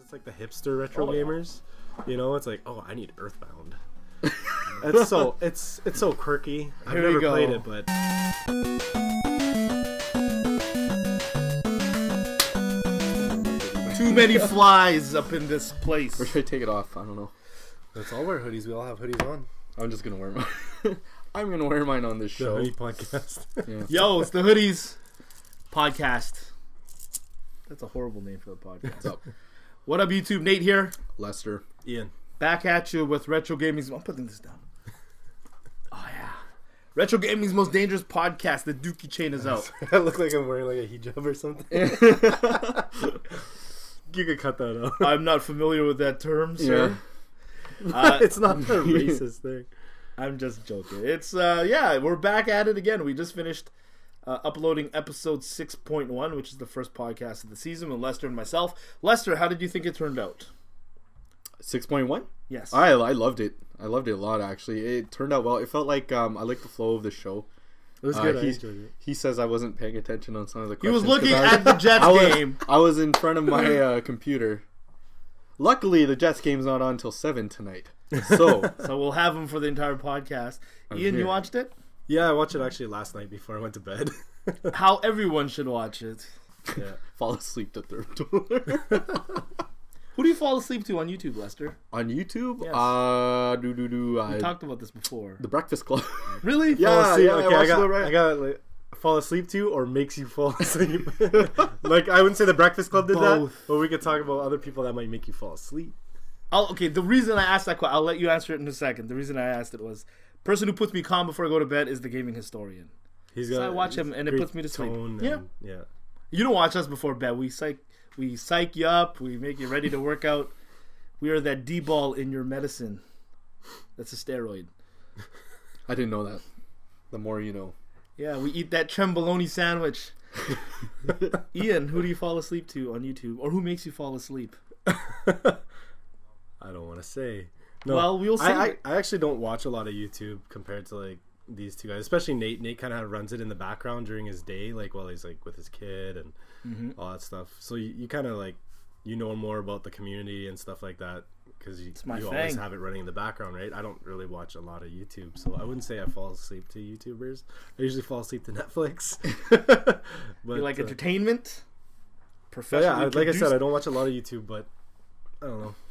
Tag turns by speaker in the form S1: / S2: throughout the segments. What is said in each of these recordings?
S1: It's like the hipster retro gamers. You know, it's like, oh, I need Earthbound. It's so quirky. I've never played it, but
S2: too many flies up in this place.
S3: Or should I take it off? I don't know.
S1: let's all wear hoodies. We all have hoodies on.
S3: I'm just gonna wear mine. I'm gonna wear mine on this show.
S1: The hoodie podcast.
S3: Yeah.
S2: Yo, it's the Hoodies Podcast. That's a horrible name for the podcast.
S3: What's up?
S2: What up, YouTube? Nate here.
S3: Lester.
S1: Ian.
S2: Back at you with Retro Gaming's... I'm putting this down. Oh, yeah. Retro Gaming's most dangerous podcast. The Dookie chain is out.
S1: I look like I'm wearing like a hijab or something. You could cut that out.
S2: I'm not familiar with that term, sir.
S1: Yeah. It's not a racist thing.
S2: I'm just joking. It's, yeah, we're back at it again. We just finished uploading episode 6.1, which is the first podcast of the season with Lester and myself. Lester, how did you think it turned out?
S3: 6.1?
S2: Yes.
S3: I loved it. I loved it a lot, actually. It turned out well. It felt like I liked the flow of the show.
S1: It was good. I enjoyed it.
S3: He says I wasn't paying attention on some of the
S2: He
S3: questions.
S2: was looking at the Jets game.
S3: I was in front of my computer. Luckily, the Jets game's not on until 7 tonight. So
S2: we'll have him for the entire podcast. Ian, you watched it?
S1: Yeah, I watched it actually last night before I went to bed.
S2: How everyone should watch it.
S1: Yeah.
S3: fall asleep to thriftdweller.
S2: Who do you fall asleep to on YouTube, Lester?
S3: On YouTube?
S2: Yes. We talked about this before.
S3: The Breakfast Club.
S2: Really?
S3: Yeah,
S1: Okay,
S3: I
S1: got like, fall asleep to or makes you fall asleep. Like, I wouldn't say the Breakfast Club did
S2: Both.
S1: that, but we could talk about other people that might make you fall asleep.
S2: Okay, the reason I asked that question, I'll let you answer it in a second. The reason I asked it was, person who puts me calm before I go to bed is the gaming historian. So I watch him and it puts me to sleep.
S1: Yeah.
S2: You don't watch us before bed. We psych you up. We make you ready to work out. We are that D-ball in your medicine. That's a steroid.
S3: I didn't know that. The more you know.
S2: Yeah, we eat that trembolone sandwich. Ian, who do you fall asleep to on YouTube? Or who makes you fall asleep?
S1: I don't want to say. No,
S2: well, we'll see.
S1: I actually don't watch a lot of YouTube compared to like these two guys, especially Nate. Nate kind of runs it in the background during his day, like while he's like with his kid and all that stuff. So you kind of like, you know more about the community and stuff like that because you always have it running in the background, right? I don't really watch a lot of YouTube, so I wouldn't say I fall asleep to YouTubers. I usually fall asleep to Netflix. But
S2: you like entertainment? Professionally
S1: like I said, I don't watch a lot of YouTube, but I don't know.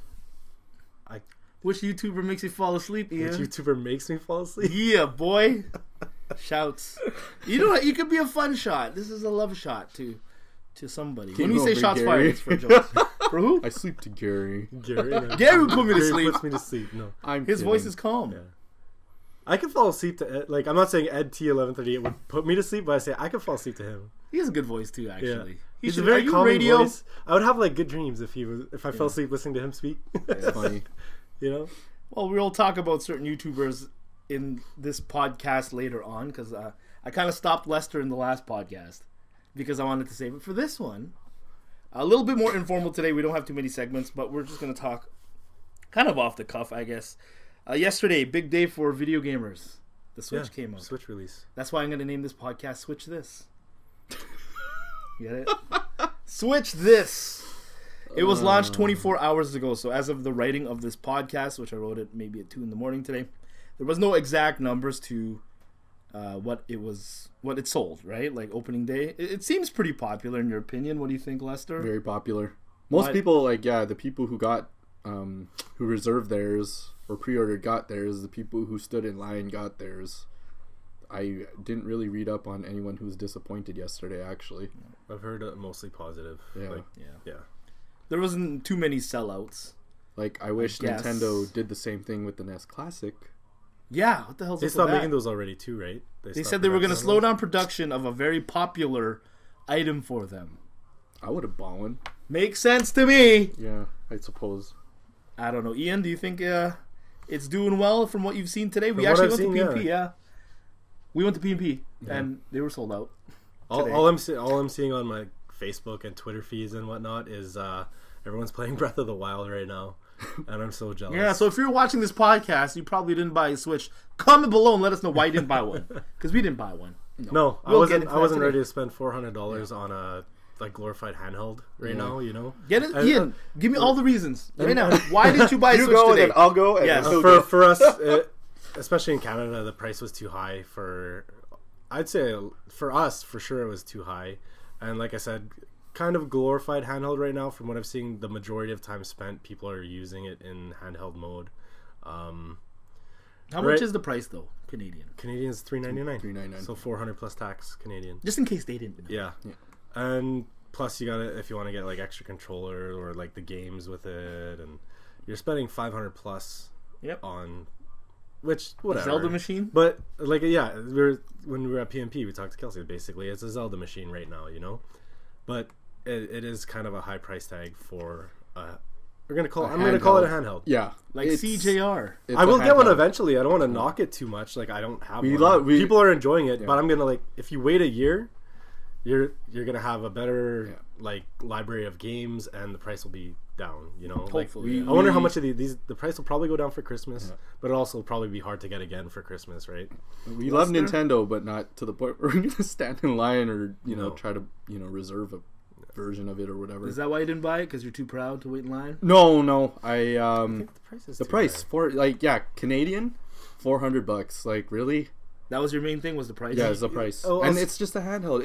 S2: Which YouTuber makes you fall asleep, Ian?
S1: Which YouTuber makes me fall asleep?
S2: Yeah, boy. Shouts. You know what? You could be a fun shot. This is a love shot to somebody. When we say shots fired, it's for jokes. For who?
S3: I sleep to Gary.
S1: Gary. No.
S2: Gary would put me to
S1: Gary
S2: sleep.
S1: puts me to sleep. No,
S2: his voice is calm.
S1: Yeah. I could fall asleep to Ed. Like, I'm not saying Ed T1138 would put me to sleep, but I say I could fall asleep to him.
S2: He has a good voice too, actually.
S1: Yeah. He's a very calming voice. I would have like good dreams if I fell asleep listening to him speak.
S3: It's funny.
S1: You know?
S2: Well, we'll talk about certain YouTubers in this podcast later on because I kind of stopped Lester in the last podcast because I wanted to save it for this one. A little bit more informal today. We don't have too many segments, but we're just going to talk kind of off the cuff, I guess. Yesterday, big day for video gamers. The Switch came out.
S1: Switch release.
S2: That's why I'm going to name this podcast Switch This. Get it? Switch This. It was launched 24 hours ago, so as of the writing of this podcast, which I wrote it maybe at 2 in the morning today, there was no exact numbers to what it sold, right? Like opening day. It seems pretty popular in your opinion. What do you think, Lester?
S3: Very popular. Most people, the people who got, who reserved theirs or pre-ordered got theirs. The people who stood in line got theirs. I didn't really read up on anyone who was disappointed yesterday, actually.
S1: I've heard mostly positive.
S3: Yeah.
S1: Yeah.
S2: There wasn't too many sellouts.
S3: Like, I wish Nintendo did the same thing with the NES Classic.
S2: Yeah, what the hell's
S1: They stopped making those already too, right?
S2: They said they were going to slow down production of a very popular item for them.
S3: I would have bought one.
S2: Makes sense to me.
S3: Yeah, I suppose.
S2: I don't know. Ian, do you think it's doing well from what you've seen today? We actually went to PNP, yeah. We went to PNP, and they were sold out.
S1: All I'm seeing on my Facebook and Twitter feeds and whatnot is everyone's playing Breath of the Wild right now, and I'm so jealous.
S2: Yeah, so if you're watching this podcast, you probably didn't buy a Switch. Comment below and let us know why you didn't buy one, because we didn't buy one.
S1: No, I wasn't ready to spend $400 on a like glorified handheld right now, you know.
S2: Get it, Ian. Give me all the reasons right now. Why did you buy a Switch
S3: go
S2: today?
S3: and I'll go. And
S2: Yes.
S1: For us, especially in Canada, the price was too high for. I'd say for us, for sure, it was too high, and like I said, kind of glorified handheld right now. From what I've seen, the majority of time spent, people are using it in handheld mode.
S2: How much is the price though, Canadian?
S1: Canadian's $399.
S3: $399.
S1: So 400 plus tax Canadian.
S2: Just in case they didn't know.
S1: Yeah. And plus you got it if you want to get like extra controller or like the games with it, and you're spending 500 plus on which whatever.
S2: Zelda machine?
S1: But like when we were at PMP, we talked to Kelsey. Basically, it's a Zelda machine right now, you know. But it is kind of a high price tag for I'm gonna call it a handheld.
S3: Yeah,
S2: like CJR.
S1: I will get one eventually. I don't want to knock it too much. Like I don't have one. People are enjoying it, but I'm gonna like if you wait a year, you're gonna have a better like library of games, and the price will be down. You know,
S2: hopefully.
S1: I wonder how much of these the price will probably go down for Christmas, but it'll also probably be hard to get again for Christmas, right?
S3: We love Nintendo, but not to the point where we're gonna stand in line or try to reserve a version of it or whatever.
S2: Is that why you didn't buy it? Because you're too proud to wait in line?
S3: No. I
S1: think the price is
S3: the price for Canadian, $400. Like really?
S2: That was your main thing, was the price?
S3: Yeah, it's the price, and it's just a handheld.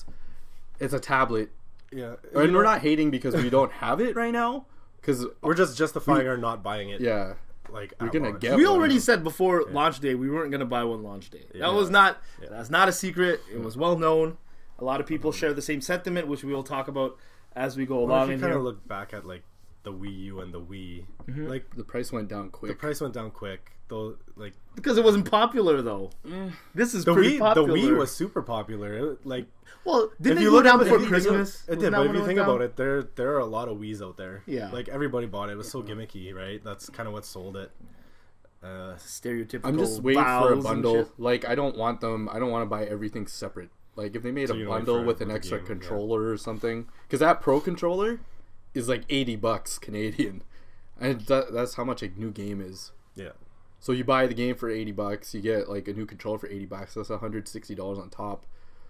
S3: It's a tablet.
S1: Yeah,
S3: and we're not hating because we don't have it right now. Because
S1: we're just justifying our not buying it.
S3: Yeah,
S1: like
S3: we're gonna get.
S2: We already said before launch day we weren't gonna buy one launch day. That was not. That's not a secret. It was well known. A lot of people share the same sentiment, which we will talk about as we go along.
S1: If you kind of look back at like the Wii U and the Wii, like
S3: the price went down quick.
S1: The price went down quick, though. Like
S2: because it wasn't popular, though. This is pretty popular.
S1: The Wii was super popular.
S2: Didn't you go down before Christmas?
S1: It did, but if you think about it, there are a lot of Wiis out there.
S2: Yeah,
S1: like everybody bought it. It was so gimmicky, right? That's kind of what sold it.
S2: Stereotypical.
S3: I'm just waiting for a bundle. Like I don't want them. I don't want to buy everything separate. Like if they made a bundle with an extra controller or something, because that Pro controller is like $80 Canadian, and that's how much a new game is.
S1: Yeah.
S3: So you buy the game for $80, you get like a new controller for $80. That's $160 on top.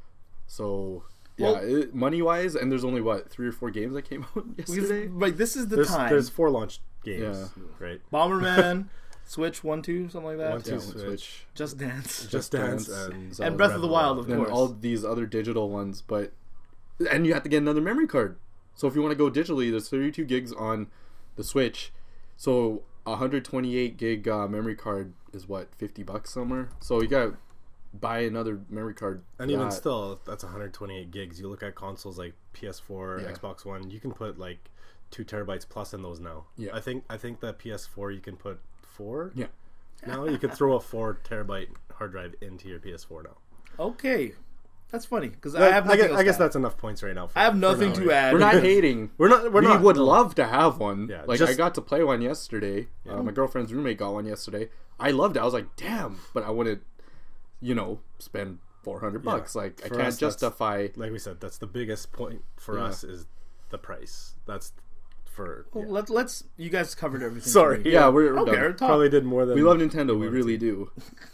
S3: So money wise, and there's only 3 or 4 games that came out yesterday.
S2: Like this is the time.
S1: There's 4 launch games, right?
S2: Bomberman. Switch 1, 2, something like that.
S1: 1, 2, Switch.
S2: Just Dance,
S1: and
S2: Breath of the Wild, of course.
S3: And all these other digital ones, and you have to get another memory card. So if you want to go digitally, there's 32 gigs on the Switch. So 128 gig memory card is $50 somewhere. So you gotta buy another memory card.
S1: And even still, that's 128 gigs. You look at consoles like PS4, Xbox One. You can put like 2 terabytes plus in those now.
S3: Yeah,
S1: I think the PS4 you can put 4.
S3: Yeah.
S1: Now you could throw a 4 terabyte hard drive into your PS4 now.
S2: Okay. That's funny because I
S1: guess that's enough points right now.
S2: I have nothing to add.
S3: We're not hating.
S1: We
S3: would love to have one.
S1: Yeah,
S3: I got to play one yesterday. My girlfriend's roommate got one yesterday. I loved it. I was like, damn, but I wouldn't, spend $400. Like I can't justify.
S1: Like we said, that's the biggest point for us is the price. That's for.
S2: Let's. You guys covered everything.
S1: Sorry.
S3: Yeah, we're done.
S1: Probably did more than.
S3: We love Nintendo. We really do.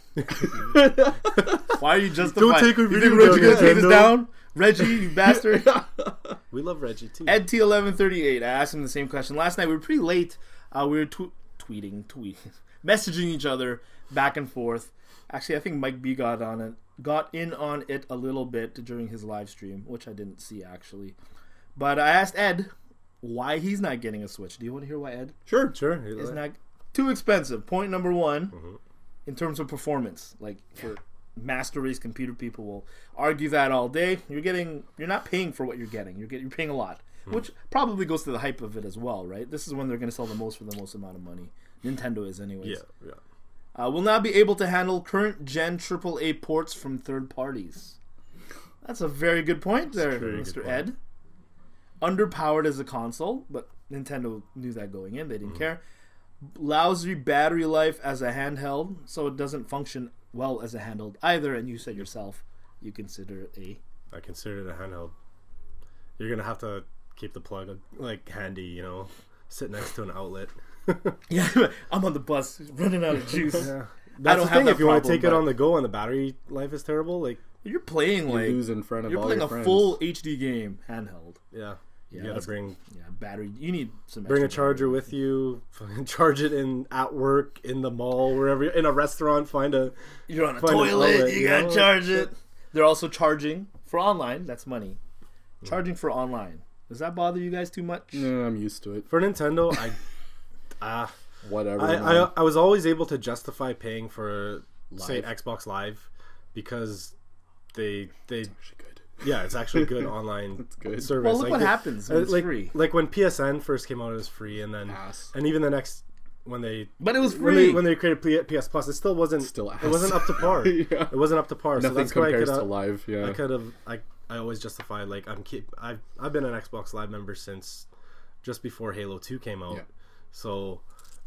S2: Why are you justifying?
S1: Don't take a video.
S2: You think Reggie gonna take us down? Reggie, you bastard.
S1: We love Reggie too.
S2: Ed T1138. I asked him the same question last night. We were pretty late. We were tweeting, messaging each other back and forth. Actually, I think Mike B got in on it a little bit during his live stream, which I didn't see actually. But I asked Ed why he's not getting a Switch. Do you want to hear why, Ed?
S3: Sure.
S2: It's not too expensive. Point number 1. In terms of performance, like for master race computer people will argue that all day. You're not paying for what you're getting. You're paying a lot, which probably goes to the hype of it as well, right? This is when they're going to sell the most for the most amount of money. Nintendo is, anyways.
S1: Yeah.
S2: Will not be able to handle current gen AAA ports from third parties. That's a very good point there, Mr. Ed. Underpowered as a console, but Nintendo knew that going in. They didn't care. Lousy battery life as a handheld, so it doesn't function well as a handheld either. And you said yourself you consider it
S1: I consider it a handheld. You're gonna have to keep the plug like handy, sit next to an outlet.
S2: Yeah, I'm on the bus running out of juice.
S1: That's the thing. If you want to take it on the go and the battery life is terrible, like
S2: You're playing
S3: You
S2: like
S3: lose in front of
S2: you're
S3: all
S2: playing
S3: your
S2: a
S3: friends.
S2: full HD game handheld.
S1: Yeah. You
S2: Yeah,
S1: gotta bring
S2: battery. You need some.
S1: bring a
S2: extra
S1: charger
S2: battery.
S1: with you. Charge it at work, in the mall, wherever. In a restaurant,
S2: You're on a
S1: find an
S2: toilet.
S1: outlet,
S2: You
S1: you
S2: gotta
S1: know?
S2: charge it. They're also charging for online. That's money. Charging for online. Does that bother you guys too much?
S3: No, I'm used to it.
S1: For Nintendo.
S3: Whatever. man.
S1: I was always able to justify paying for say
S3: Live.
S1: Xbox Live because they
S3: Actually good.
S1: yeah, it's actually good online
S3: It's good.
S1: service.
S2: Well, look what happens when it's free.
S1: Like when PSN first came out, it was free, and then
S3: Ass.
S1: and even the next when they
S2: But it was free.
S1: when they created PS Plus, it still wasn't
S3: Still ass.
S1: it wasn't up to par.
S3: Yeah.
S1: It wasn't up to par.
S3: Nothing
S1: so that's why
S3: compares to live. Yeah.
S1: I could have I always justify like I've been an Xbox Live member since just before Halo 2 came out.
S3: Yeah.
S1: So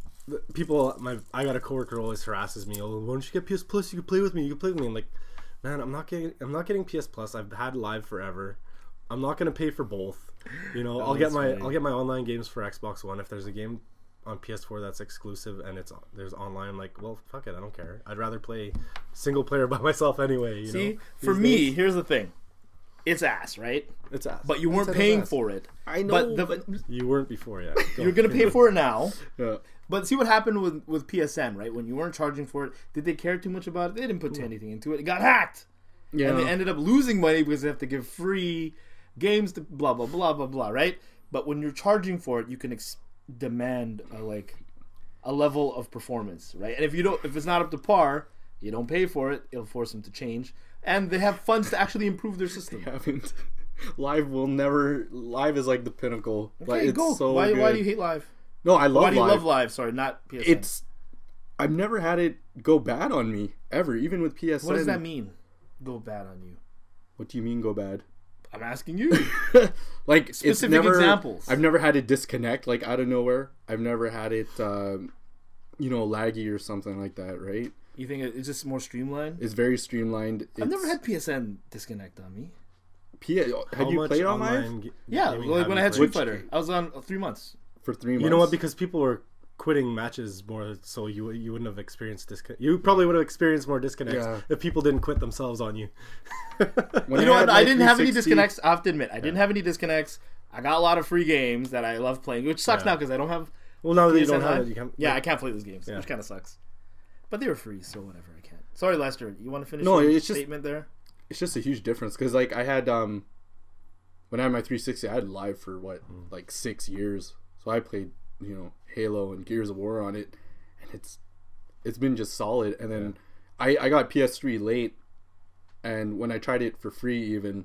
S1: I got a coworker who always harasses me. Oh, why don't you get PS Plus? You can play with me. You can play with me. I'm like, man, I'm not getting PS Plus. I've had Live forever. I'm not gonna pay for both. You know, I'll get my online games for Xbox One if there's a game on PS4 that's exclusive and there's online. I'm like, well, fuck it, I don't care. I'd rather play single player by myself anyway. You know?
S2: For
S1: These
S2: me,
S1: days,
S2: here's the thing. It's ass, right?
S1: it's ass.
S2: But you weren't
S1: Nintendo's
S2: paying
S1: ass.
S2: for it.
S3: I know.
S2: But
S1: You weren't before, yeah.
S2: you're gonna pay for it now.
S3: Yeah.
S2: But see what happened with PSN, right? When you weren't charging for it, did they care too much about it? They didn't put anything into it. It got hacked.
S3: Yeah.
S2: And they ended up losing money because they have to give free games to blah, blah, blah, blah, blah, right? But when you're charging for it, you can demand a level of performance, right? And if it's not up to par, you don't pay for it, it'll force them to change. And they have funds to actually improve their system.
S3: Haven't. Live will never. Live is like the pinnacle. Like,
S2: Okay,
S3: it's
S2: go.
S3: so
S2: Why
S3: good.
S2: do you hate Live?
S3: No, I love
S2: Why do you
S3: Live.
S2: love Live? Sorry, not PSN.
S3: I've never had it go bad on me ever, even with PSN.
S2: What does that mean? Go bad on you?
S3: What do you mean go bad?
S2: I'm asking you.
S3: Like
S2: Specific
S3: it's never,
S2: examples.
S3: I've never had it disconnect like out of nowhere. I've never had it, laggy or something like that. Right?
S2: You think it's just more streamlined?
S3: It's very streamlined.
S2: I've never had PSN disconnect on me.
S3: Have you played on Live
S2: Yeah,
S1: gaming
S2: like
S1: have
S2: when
S1: you
S2: I had
S1: played?
S2: Street Fighter, I was on 3 months.
S3: for 3 months?
S1: You know what? Because people were quitting matches more, so you wouldn't have experienced disconnect. You probably would have experienced more disconnects if people didn't quit themselves on you.
S3: When
S2: You know what?
S3: had
S2: I didn't have any
S3: 360
S2: disconnects. I have to admit, I didn't have any disconnects. I got a lot of free games that I love playing, which sucks now because I don't have.
S1: Well, now that you
S2: PSN
S1: don't have
S2: Live.
S1: it, you can't.
S2: Yeah, I can't play those games, which kind of sucks. But they were free, so whatever. I can't. Sorry, Lester. You want to finish?
S3: No,
S2: your
S3: it's just-
S2: statement there.
S3: It's just a huge difference because like I had when I had my 360, I had Live for like 6 years. So I played Halo and Gears of War on it, and it's been just solid. And then I got PS3 late, and when I tried it for free, even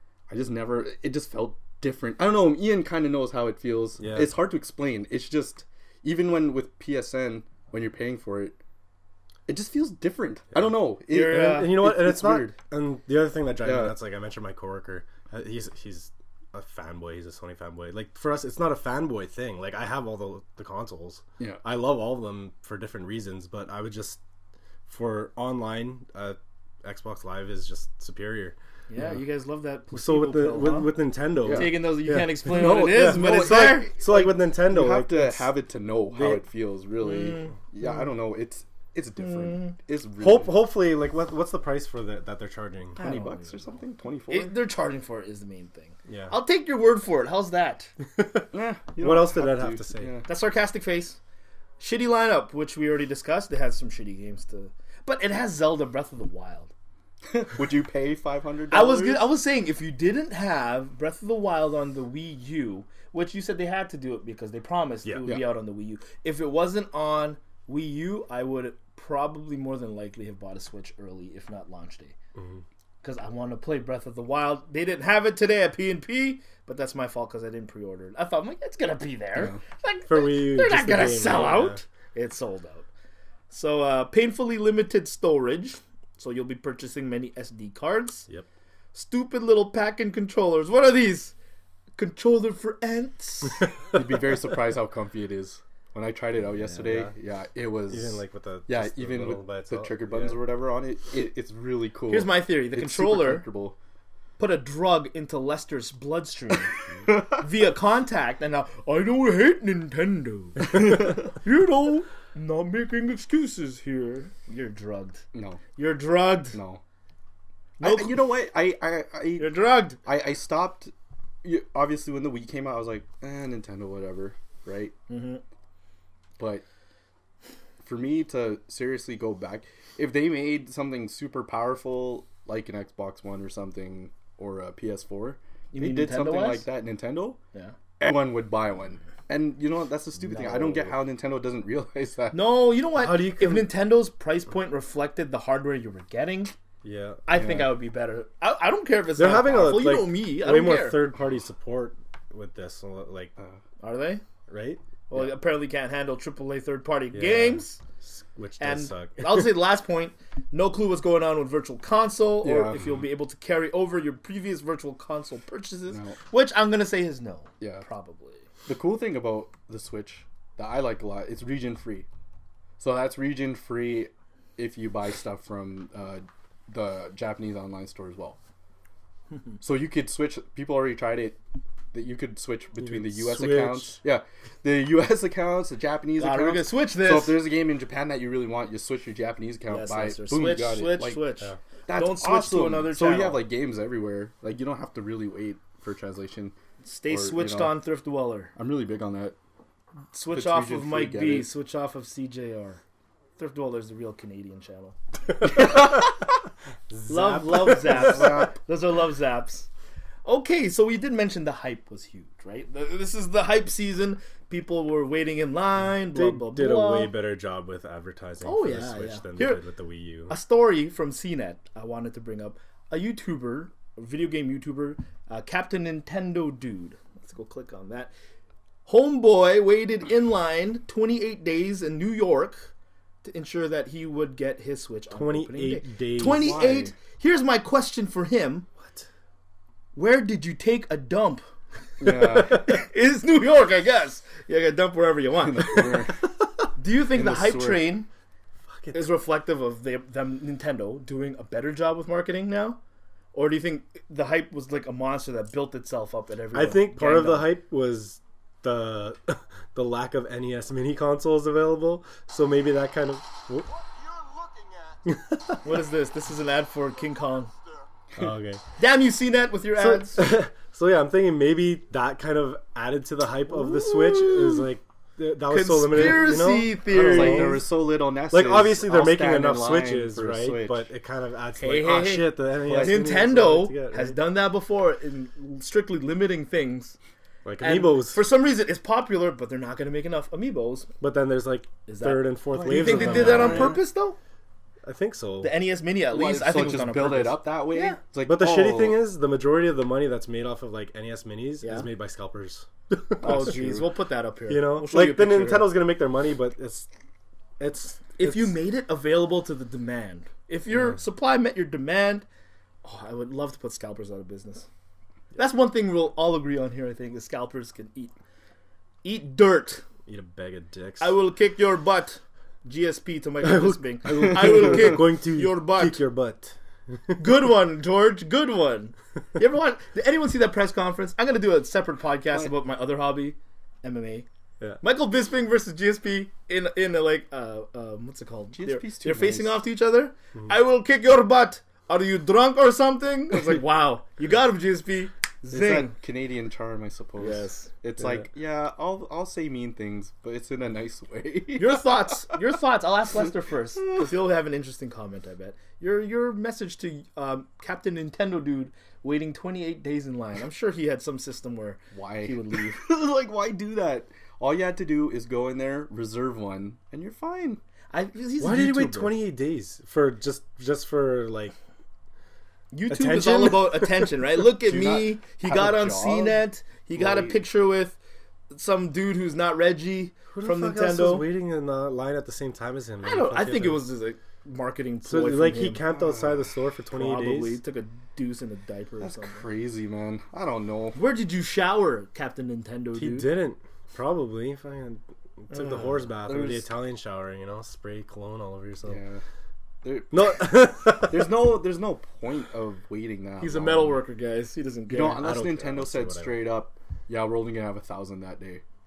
S3: it just felt different. I don't know. Ian kind of knows how it feels.
S1: Yeah.
S3: It's hard to explain. It's just even with PSN when you're paying for it. It just feels different. I don't know.
S1: And you know what? And it's not.
S3: weird.
S1: And the other thing that drives me
S3: Yeah.
S1: nuts, like I mentioned, my coworker, he's a fanboy. He's a Sony fanboy. Like for us, it's not a fanboy thing. Like I have all the consoles.
S3: Yeah.
S1: I love all of them for different reasons, but I would just for online, Xbox Live is just superior.
S2: Yeah, you guys love that.
S1: So with the
S2: placebo pill, huh?
S1: with Nintendo,
S2: Taking those, you
S1: Yeah.
S2: can't explain
S3: No,
S2: what it is,
S3: yeah,
S2: but
S3: no,
S2: it's there.
S1: so like with Nintendo,
S3: You have
S1: like,
S3: to
S1: it's-
S3: have it to know how
S1: they-
S3: it feels. Really, yeah. I don't know. It's different. It's really
S1: hopefully like what's the price for that they're charging?
S2: $20
S3: $20 or something. 24.
S2: They're charging for it is the main thing.
S1: Yeah.
S2: I'll take your word for it. How's that?
S1: What else did Ed have to say?
S3: Yeah.
S2: That sarcastic face. Shitty lineup, which we already discussed. It has some shitty games too, but it has Zelda Breath of the Wild.
S3: Would you pay $500?
S2: I was saying if you didn't have Breath of the Wild on the Wii U, which you said they had to do it because they promised it would be out on the Wii U. If it wasn't on Wii U, I would probably more than likely have bought a Switch early, if not launch day. Because I want to play Breath of the Wild. They didn't have it today at P&P, but that's my fault because I didn't pre-order it. I thought, I'm like, it's going to be there. Like,
S1: For Wii U,
S2: they're
S1: just
S2: not
S1: the
S2: going to
S1: game,
S2: sell
S1: yeah.
S2: out. It's sold out. So, painfully limited storage. So you'll be purchasing many SD cards.
S1: Yep.
S2: Stupid little pack-in controllers. What are these? Controller for ants.
S3: You'd be very surprised how comfy it is. When I tried it out yesterday, it was
S1: Even like with the
S3: yeah,
S1: just the
S3: even
S1: little
S3: with
S1: by
S3: the
S1: itself.
S3: trigger buttons or whatever on it, it's really cool.
S2: Here's my theory. The
S3: It's super
S2: controller
S3: comfortable.
S2: put a drug into Lester's bloodstream via contact, and now I don't hate Nintendo. You know, not making excuses here. You're drugged.
S3: No,
S2: You're drugged.
S3: no. You know what?
S2: You're drugged.
S3: I stopped. Obviously, when the Wii came out, I was like, Nintendo, whatever, right? Mm-hmm. But for me to seriously go back, if they made something super powerful like an Xbox One or something, or a PS4, they did something like that, Nintendo, everyone would buy one. And you know what? That's the stupid thing. I don't get how Nintendo doesn't realize that.
S2: No, you know what? If Nintendo's price point reflected the hardware you were getting, I think I would be better. I don't care if it's not powerful. You know me. I
S1: way
S2: don't
S1: more
S2: care.
S1: Third-party support with this. So, like,
S2: are they?
S1: Right?
S2: Well, apparently can't handle AAA third-party games.
S1: Which does suck.
S2: I'll say the last point, no clue what's going on with Virtual Console or if you'll be able to carry over your previous Virtual Console purchases, which I'm going to say is no. Yeah. Probably.
S3: The cool thing about the Switch that I like a lot, it's region free. So that's region free if you buy stuff from the Japanese online store as well. So you could switch, people already tried it, that you could switch between the US accounts. Yeah. The US accounts, the Japanese accounts.
S2: We're going to switch this.
S3: So if there's a game in Japan that you really want, you switch your Japanese account, buy it, boom, you got it.
S2: Switch.
S3: Yeah. That's
S2: Don't switch to another channel.
S3: So you have like games everywhere. Like you don't have to really wait for translation.
S2: Stay switched on Thrift Dweller.
S3: I'm really big on that.
S2: Switch off of Mike B. Switch off of CJR. Thrift Dweller is the real Canadian channel. love zaps. Those are love zaps. Okay, so we did mention the hype was huge, right? This is the hype season. People were waiting in line. Blah, blah, blah.
S1: Did a way better job with advertising for the Switch than they did with the Wii U.
S2: A story from CNET I wanted to bring up. A YouTuber, a video game YouTuber, Captain Nintendo Dude. Let's go click on that. Homeboy waited in line 28 days in New York to ensure that he would get his Switch on opening day.
S1: 28 days.
S2: 28.
S3: Why?
S2: Here's my question for him.
S1: What?
S2: Where did you take a dump?
S3: Yeah.
S2: It's New York, I guess. You can dump wherever you want. Do you think the hype train is reflective of them Nintendo doing a better job with marketing now? Or do you think the hype was like a monster that built itself up at every?
S1: I think part of the hype was the lack of NES mini consoles available. So maybe that kind of.
S4: What you're looking at.
S2: What is this? This is an ad for King Kong.
S1: Oh, okay.
S2: Damn you, CNET, with your ads.
S1: So yeah, I'm thinking maybe that kind of added to the hype of the Switch. Is like that was so limited.
S2: Conspiracy theory.
S3: Like there was so little NES.
S1: Like obviously they're making enough Switches, right? But it kind of adds to like, shit, the NES.
S2: Nintendo has done that before in strictly limiting things.
S1: Like Amiibos.
S2: For some reason, it's popular, but they're not going to make enough Amiibos.
S1: But then there's like third and fourth waves.
S2: You think they did that on purpose, though?
S1: I think so.
S2: The NES Mini, at least, I think it was
S3: just build it up that way.
S2: Yeah.
S3: It's like,
S1: but the shitty thing is, the majority of the money that's made off of like NES Minis is made by scalpers.
S2: Oh jeez, we'll put that up here.
S1: You know, like the Nintendo's gonna make their money, but if
S2: you made it available to the demand, if your supply met your demand, I would love to put scalpers out of business. That's one thing we'll all agree on here. I think the scalpers can eat dirt.
S1: Eat a bag of dicks.
S2: I will kick your butt. GSP to Michael Bisping. I will kick your butt.
S1: Kick your butt.
S2: Good one, George. Good one. Did anyone see that press conference? I'm gonna do a separate podcast about my other hobby, MMA.
S1: Yeah.
S2: Michael Bisping versus GSP in a like what's it called? They're facing off to each other. Mm-hmm. I will kick your butt. Are you drunk or something? I was like, wow, you got him, GSP. Zing.
S3: It's that Canadian charm, I suppose.
S2: Yes.
S3: It's like, I'll say mean things, but it's in a nice way.
S2: Your thoughts. I'll ask Lester first, because he'll have an interesting comment, I bet. Your message to Captain Nintendo Dude waiting 28 days in line. I'm sure he had some system where he would leave.
S3: Like, why do that? All you had to do is go in there, reserve one, and you're fine.
S1: Why did he wait 28 days for just for like?
S2: YouTube
S1: attention?
S2: is all about attention, right? Look at me. He got on CNET. He got a picture with some dude who's not Reggie from Nintendo.
S1: Else was waiting in the line at the same time as him.
S2: I think it was just a marketing ploy.
S1: So like he camped outside the store for 28 days.
S2: Probably took a deuce in a diaper.
S3: That's
S2: or something.
S3: Crazy, man. I don't know.
S2: Where did you shower, Captain Nintendo?
S1: He didn't. Probably. Took the horse bath or the Italian shower. Spray cologne all over yourself.
S3: Yeah.
S1: No,
S3: there's no point of waiting that.
S2: He's a metal worker, guys. He doesn't care.
S3: Unless Nintendo said straight up, "Yeah, we're only gonna have 1,000 that day."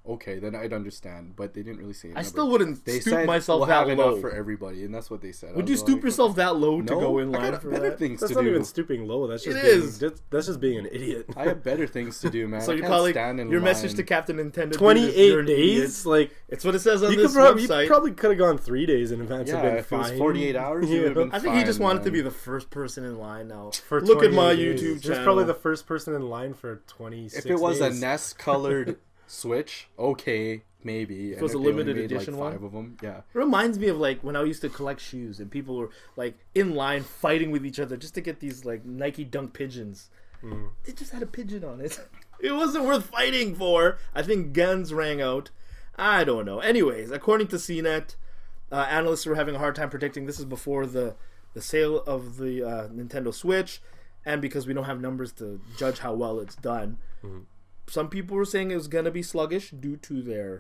S3: okay, then I'd understand. But they didn't really say a
S2: I
S3: number.
S2: still wouldn't
S3: They
S2: stoop
S3: said,
S2: myself
S3: we'll
S2: that
S3: have enough
S2: low.
S3: for everybody, and that's what they said.
S2: Would
S3: I
S2: you
S3: was
S2: stoop
S3: like,
S2: yourself that low to
S3: no,
S2: go in
S3: I
S2: line
S3: got
S2: for
S3: better
S2: that?
S3: things
S1: That's
S3: to
S1: not
S3: do.
S1: even stooping low. That's just
S2: It
S1: being,
S2: is.
S1: That's just being an idiot.
S3: I have better things to do, man.
S2: So
S3: I
S2: you're
S3: can't
S2: calling
S3: stand in
S2: your
S3: line.
S2: message to Captain Nintendo? Dude,
S1: 28
S2: you're an idiot.
S1: days? Like,
S2: It's what it says on
S1: you
S2: this
S1: probably
S2: website.
S1: could have gone 3 days in advance.
S3: Yeah,
S1: and been
S3: if it was
S1: fine.
S3: 48 hours,
S1: Yeah.
S3: it would have been
S2: I think he just
S3: fine,
S2: wanted to
S3: man.
S2: be the first person in line now.
S1: For
S2: Look at my
S1: 28 days.
S2: YouTube
S1: He's
S2: channel.
S1: probably the first person in line for 26
S3: If it was
S1: days.
S3: a NES colored Switch, okay, maybe.
S2: If it was a limited edition
S3: like
S2: one?
S3: 5 of them, yeah.
S2: It reminds me of like when I used to collect shoes and people were like in line fighting with each other just to get these like Nike Dunk pigeons. It just had a pigeon on it. It wasn't worth fighting for. I think guns rang out. I don't know. Anyways, according to CNET, analysts were having a hard time predicting. This is before the sale of the Nintendo Switch, and because we don't have numbers to judge how well it's done. Some people were saying it was going to be sluggish due to their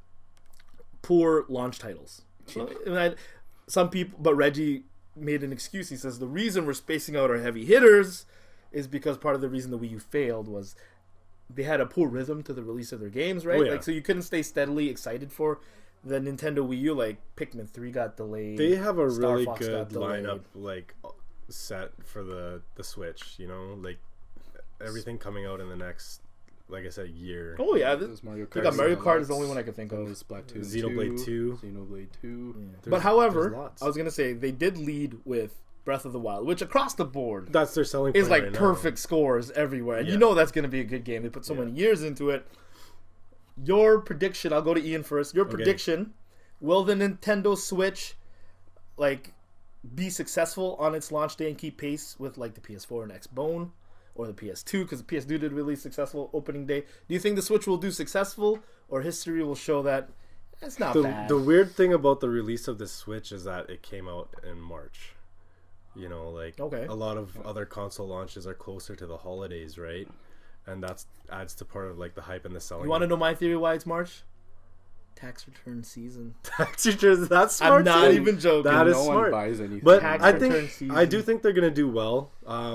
S2: poor launch titles. Some people, but Reggie made an excuse. He says the reason we're spacing out our heavy hitters is because part of the reason the Wii U failed was they had a poor rhythm to the release of their games, right?
S1: Oh, yeah.
S2: Like, so you couldn't stay steadily excited for the Nintendo Wii U. Like Pikmin 3 got delayed.
S1: They have a
S2: Star
S1: really
S2: Fox
S1: good
S2: got delayed.
S1: lineup, like set for the Switch. You know, like everything coming out in the next, like I said, year.
S2: Oh yeah,
S3: There's Mario
S2: they
S3: Kart.
S2: got Mario Kart is
S3: Deluxe,
S2: the only one I can think
S3: then
S2: of.
S3: there's Splatoon
S1: Xenoblade 2.
S3: Xenoblade 2.
S2: But
S1: there's
S2: however,
S1: lots.
S2: I was gonna say they did lead with Breath of the Wild, which across the board
S1: That's their selling point
S2: is like
S1: right now.
S2: perfect scores everywhere, and you
S1: Yeah.
S2: know that's gonna be a good game. They put so many years into it. Your prediction? I'll go to Ian first. Your prediction: will the Nintendo Switch like be successful on its launch day and keep pace with like the PS4 and Xbone or the PS2? Because the PS2 did really successful opening day. Do you think the Switch will do successful, or history will show that it's not bad?
S1: The weird thing about the release of the Switch is that it came out in March. You know, like a lot of other console launches are closer to the holidays, right? And that adds to part of like the hype and the selling.
S2: You want to know my theory why it's March? Tax return season.
S1: tax returns? That's smart.
S2: I'm not
S1: too.
S2: even joking.
S1: That is
S3: No
S1: smart.
S3: one buys anything.
S1: But
S2: Tax
S1: I
S2: return
S1: think
S2: season.
S1: I do think they're gonna do well,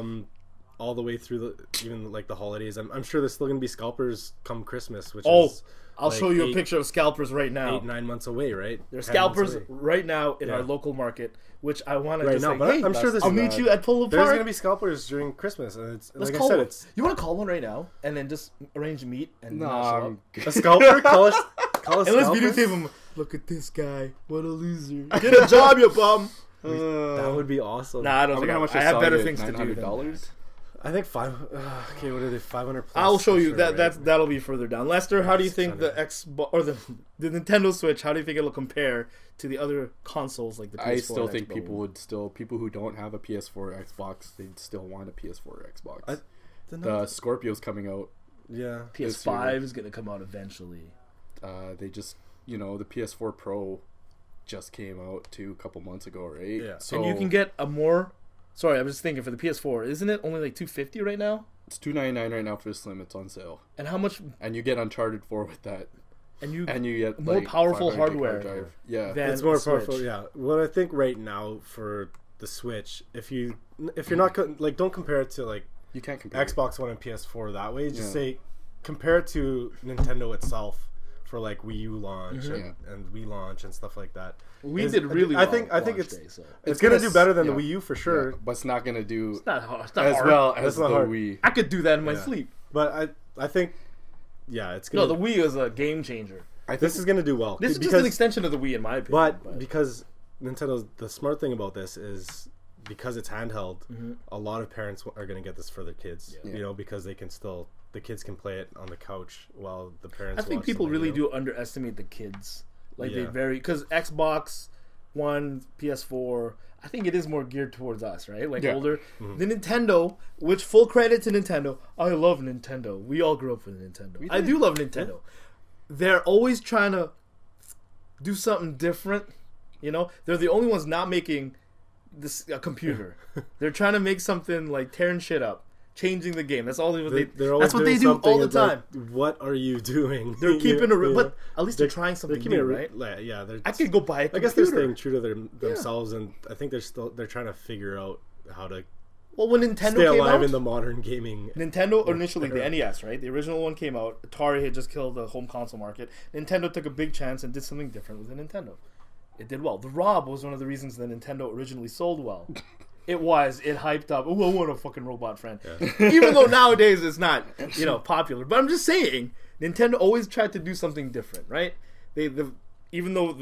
S1: all the way through even like the holidays. I'm sure there's still gonna be scalpers come Christmas, which is
S2: I'll
S1: like
S2: show you a picture of scalpers right now.
S1: 8-9 months away, right?
S2: There's
S1: 10 months
S2: scalpers
S1: away.
S2: right now in
S1: Yeah.
S2: our local market, which I want to
S1: Right
S2: just
S1: now,
S2: say,
S1: but
S2: hey,
S1: I'm sure there's
S2: I'll meet you at Polo
S1: There's
S2: Park.
S1: gonna be scalpers during Christmas, and it's
S2: Let's
S1: like I
S2: call
S1: said,
S2: one.
S1: it's
S2: You want to call one right now and then just arrange a meet and not show
S3: I'm
S2: up?
S3: good.
S1: a scalper. Call us
S2: And let's
S1: scalpers?
S2: videotape him. Look at this guy. What a loser. Get a job, you bum.
S1: That would be awesome.
S2: Nah, I don't
S3: I
S2: think
S3: wonder how much
S2: I
S3: they
S2: have
S3: sell
S2: better
S3: you at
S2: things to do. than that.
S3: $900.
S1: I think okay, what are they? 500 plus.
S2: I'll show
S1: for
S2: you
S1: sure,
S2: that.
S1: right?
S2: That'll be further down. Lester, how do you think the
S1: 600.
S2: Xbox or the Nintendo Switch? How do you think it'll compare to the other consoles like the PS4?
S3: I still
S2: and
S3: think
S2: Xbox?
S3: people who don't have a PS4 or Xbox, they'd still want a PS4 or Xbox.
S1: Then
S3: The Scorpio's coming out.
S1: yeah.
S2: PS5 is gonna come out eventually.
S3: They just, the PS4 Pro just came out a couple months ago, right?
S1: Yeah.
S3: So
S2: And you can get a more. Sorry, I was just thinking for the PS4, isn't it only like $250 right now?
S3: it's $299 right now for the Slim. It's on sale,
S2: And how much?
S3: and you get Uncharted 4 with that,
S2: And you
S3: and you get
S2: more
S3: like,
S2: powerful
S3: 500 gig
S2: hardware
S3: hard drive. Yeah,
S2: than
S1: It's more
S2: the Switch.
S1: powerful. Yeah. What I think right now for the Switch, if you're not like, don't compare it to like
S3: you can't compare.
S1: Xbox One and PS4 that way. Just
S3: Yeah.
S1: say compare it to Nintendo itself for like Wii U launch
S3: Mm-hmm.
S1: and Wii launch and stuff like that.
S2: We
S1: Is-
S2: did really
S1: I
S2: well.
S1: think
S2: launch
S1: it's
S2: day, so.
S1: it's gonna
S3: gonna
S1: do better than
S3: yeah.
S1: the Wii U for sure.
S3: Yeah, but it's not gonna do
S2: It's not hard. It's not
S3: as
S2: hard.
S3: well as
S1: That's
S3: the
S1: not hard.
S3: Wii.
S2: I could do that in my
S1: Yeah.
S2: sleep.
S1: But I think it's
S2: No,
S1: gonna.
S2: the Wii is a game changer.
S3: I think
S1: This is gonna do well.
S2: This is
S1: because,
S2: just an extension of the Wii, in my opinion.
S1: but because Nintendo's the smart thing about this is because it's handheld, a lot of parents are gonna get this for their kids.
S3: Yeah.
S1: You know, because the kids can play it on the couch while the parents.
S2: I think
S1: watch
S2: people
S1: something,
S2: really
S1: you know?
S2: do underestimate the kids. Like they
S1: Yeah.
S2: because Xbox One, PS4, I think it is more geared towards us, right? Like
S3: Yeah.
S2: older. The Nintendo, which full credit to Nintendo. I love Nintendo. We all grew up with Nintendo. I do love Nintendo. They're always trying to do something different. You know, they're the only ones not making this a computer. They're trying to make something like tearing shit up, changing the game. That's all
S1: They're always
S2: that's what they
S1: doing
S2: do all the
S1: something
S2: time.
S1: like, what are you doing?
S2: They're keeping it,
S1: Yeah.
S2: but at least they're trying something
S1: They're keeping
S2: new,
S1: it
S2: right?
S1: like, yeah, they're.
S2: I could go buy a
S1: I
S2: computer.
S1: guess they're staying true to themselves, and I think they're trying to figure out how to
S2: Well, when Nintendo
S1: stay
S2: came
S1: alive
S2: out,
S1: in the modern gaming.
S2: Nintendo initially the NES, right? The original one came out. Atari had just killed the home console market. Nintendo took a big chance and did something different with the Nintendo. It did well. The Rob was one of the reasons that Nintendo originally sold well. It hyped up. Oh, I want a fucking robot friend. Yeah. Even though nowadays it's not, popular. But I'm just saying, Nintendo always tried to do something different, right? Even though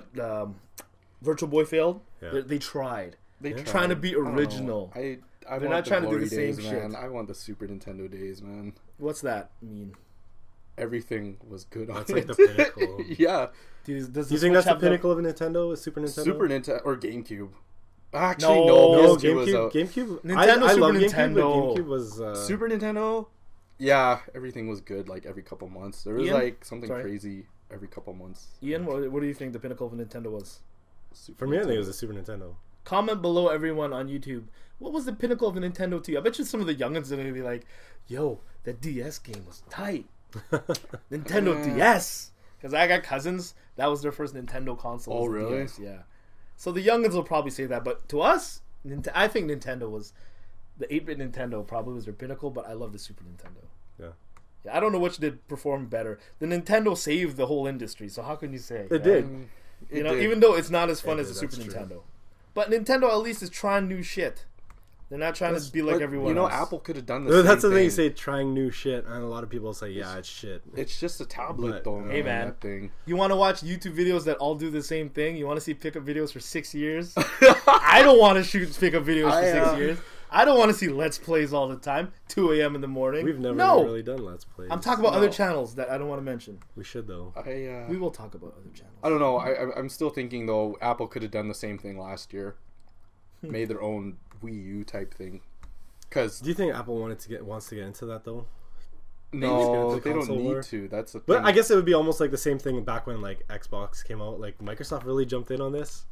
S2: Virtual Boy failed, they tried. They're trying to be original.
S3: They're not trying to do the same shit. I want the Super Nintendo days, man.
S2: What's that mean?
S3: Everything was good on
S1: That's
S3: it.
S1: like the pinnacle.
S3: Yeah.
S2: Dude,
S1: Do you think that's the pinnacle of a Nintendo? Is Super Nintendo?
S3: Super Nintendo or GameCube? Actually, no.
S1: GameCube.
S2: Nintendo,
S1: I
S2: Super
S1: love
S2: Nintendo.
S1: GameCube, but GameCube was
S3: Super Nintendo. Yeah, everything was good. Like every couple months, there was like something crazy every couple months.
S2: Ian, what do you think the pinnacle of Nintendo was?
S1: For me, I think it was the Super Nintendo.
S2: Comment below, everyone on YouTube. What was the pinnacle of a Nintendo to you? I bet you some of the youngins are gonna be like, "Yo, that DS game was tight." Nintendo DS. Because I got cousins, that was their first Nintendo console.
S3: Oh, really?
S2: DS, yeah. So the youngins will probably say that, but to us, I think Nintendo was the 8-bit Nintendo probably was their pinnacle. But I love the Super Nintendo. Yeah, I don't know which did perform better. The Nintendo saved the whole industry, so how can you say
S1: it did?
S2: Even though it's not as fun as the Super Nintendo. But Nintendo at least is trying new shit. They're not trying to be like everyone else.
S3: Apple could have done the same
S1: That's the thing.
S3: thing.
S1: You say trying new shit, and a lot of people say, yeah, it's shit.
S3: It's just a tablet, though.
S2: Hey, man.
S3: That thing.
S2: You want to watch YouTube videos that all do the same thing? You want to see pickup videos for 6 years? I don't want to shoot pickup videos for 6 years. I don't want to see Let's Plays all the time, 2 a.m. in the morning.
S1: We've never really done Let's Plays.
S2: I'm talking about other channels that I don't want to mention.
S1: We should, though.
S2: We will talk about other channels.
S3: I don't know. I'm still thinking, though, Apple could have done the same thing last year. Made their own Wii U type thing.
S1: Do you think Apple wants to get into that, though?
S3: No, they don't need to. That's the thing.
S1: But I guess it would be almost like the same thing back when like Xbox came out. Like Microsoft really jumped in on this,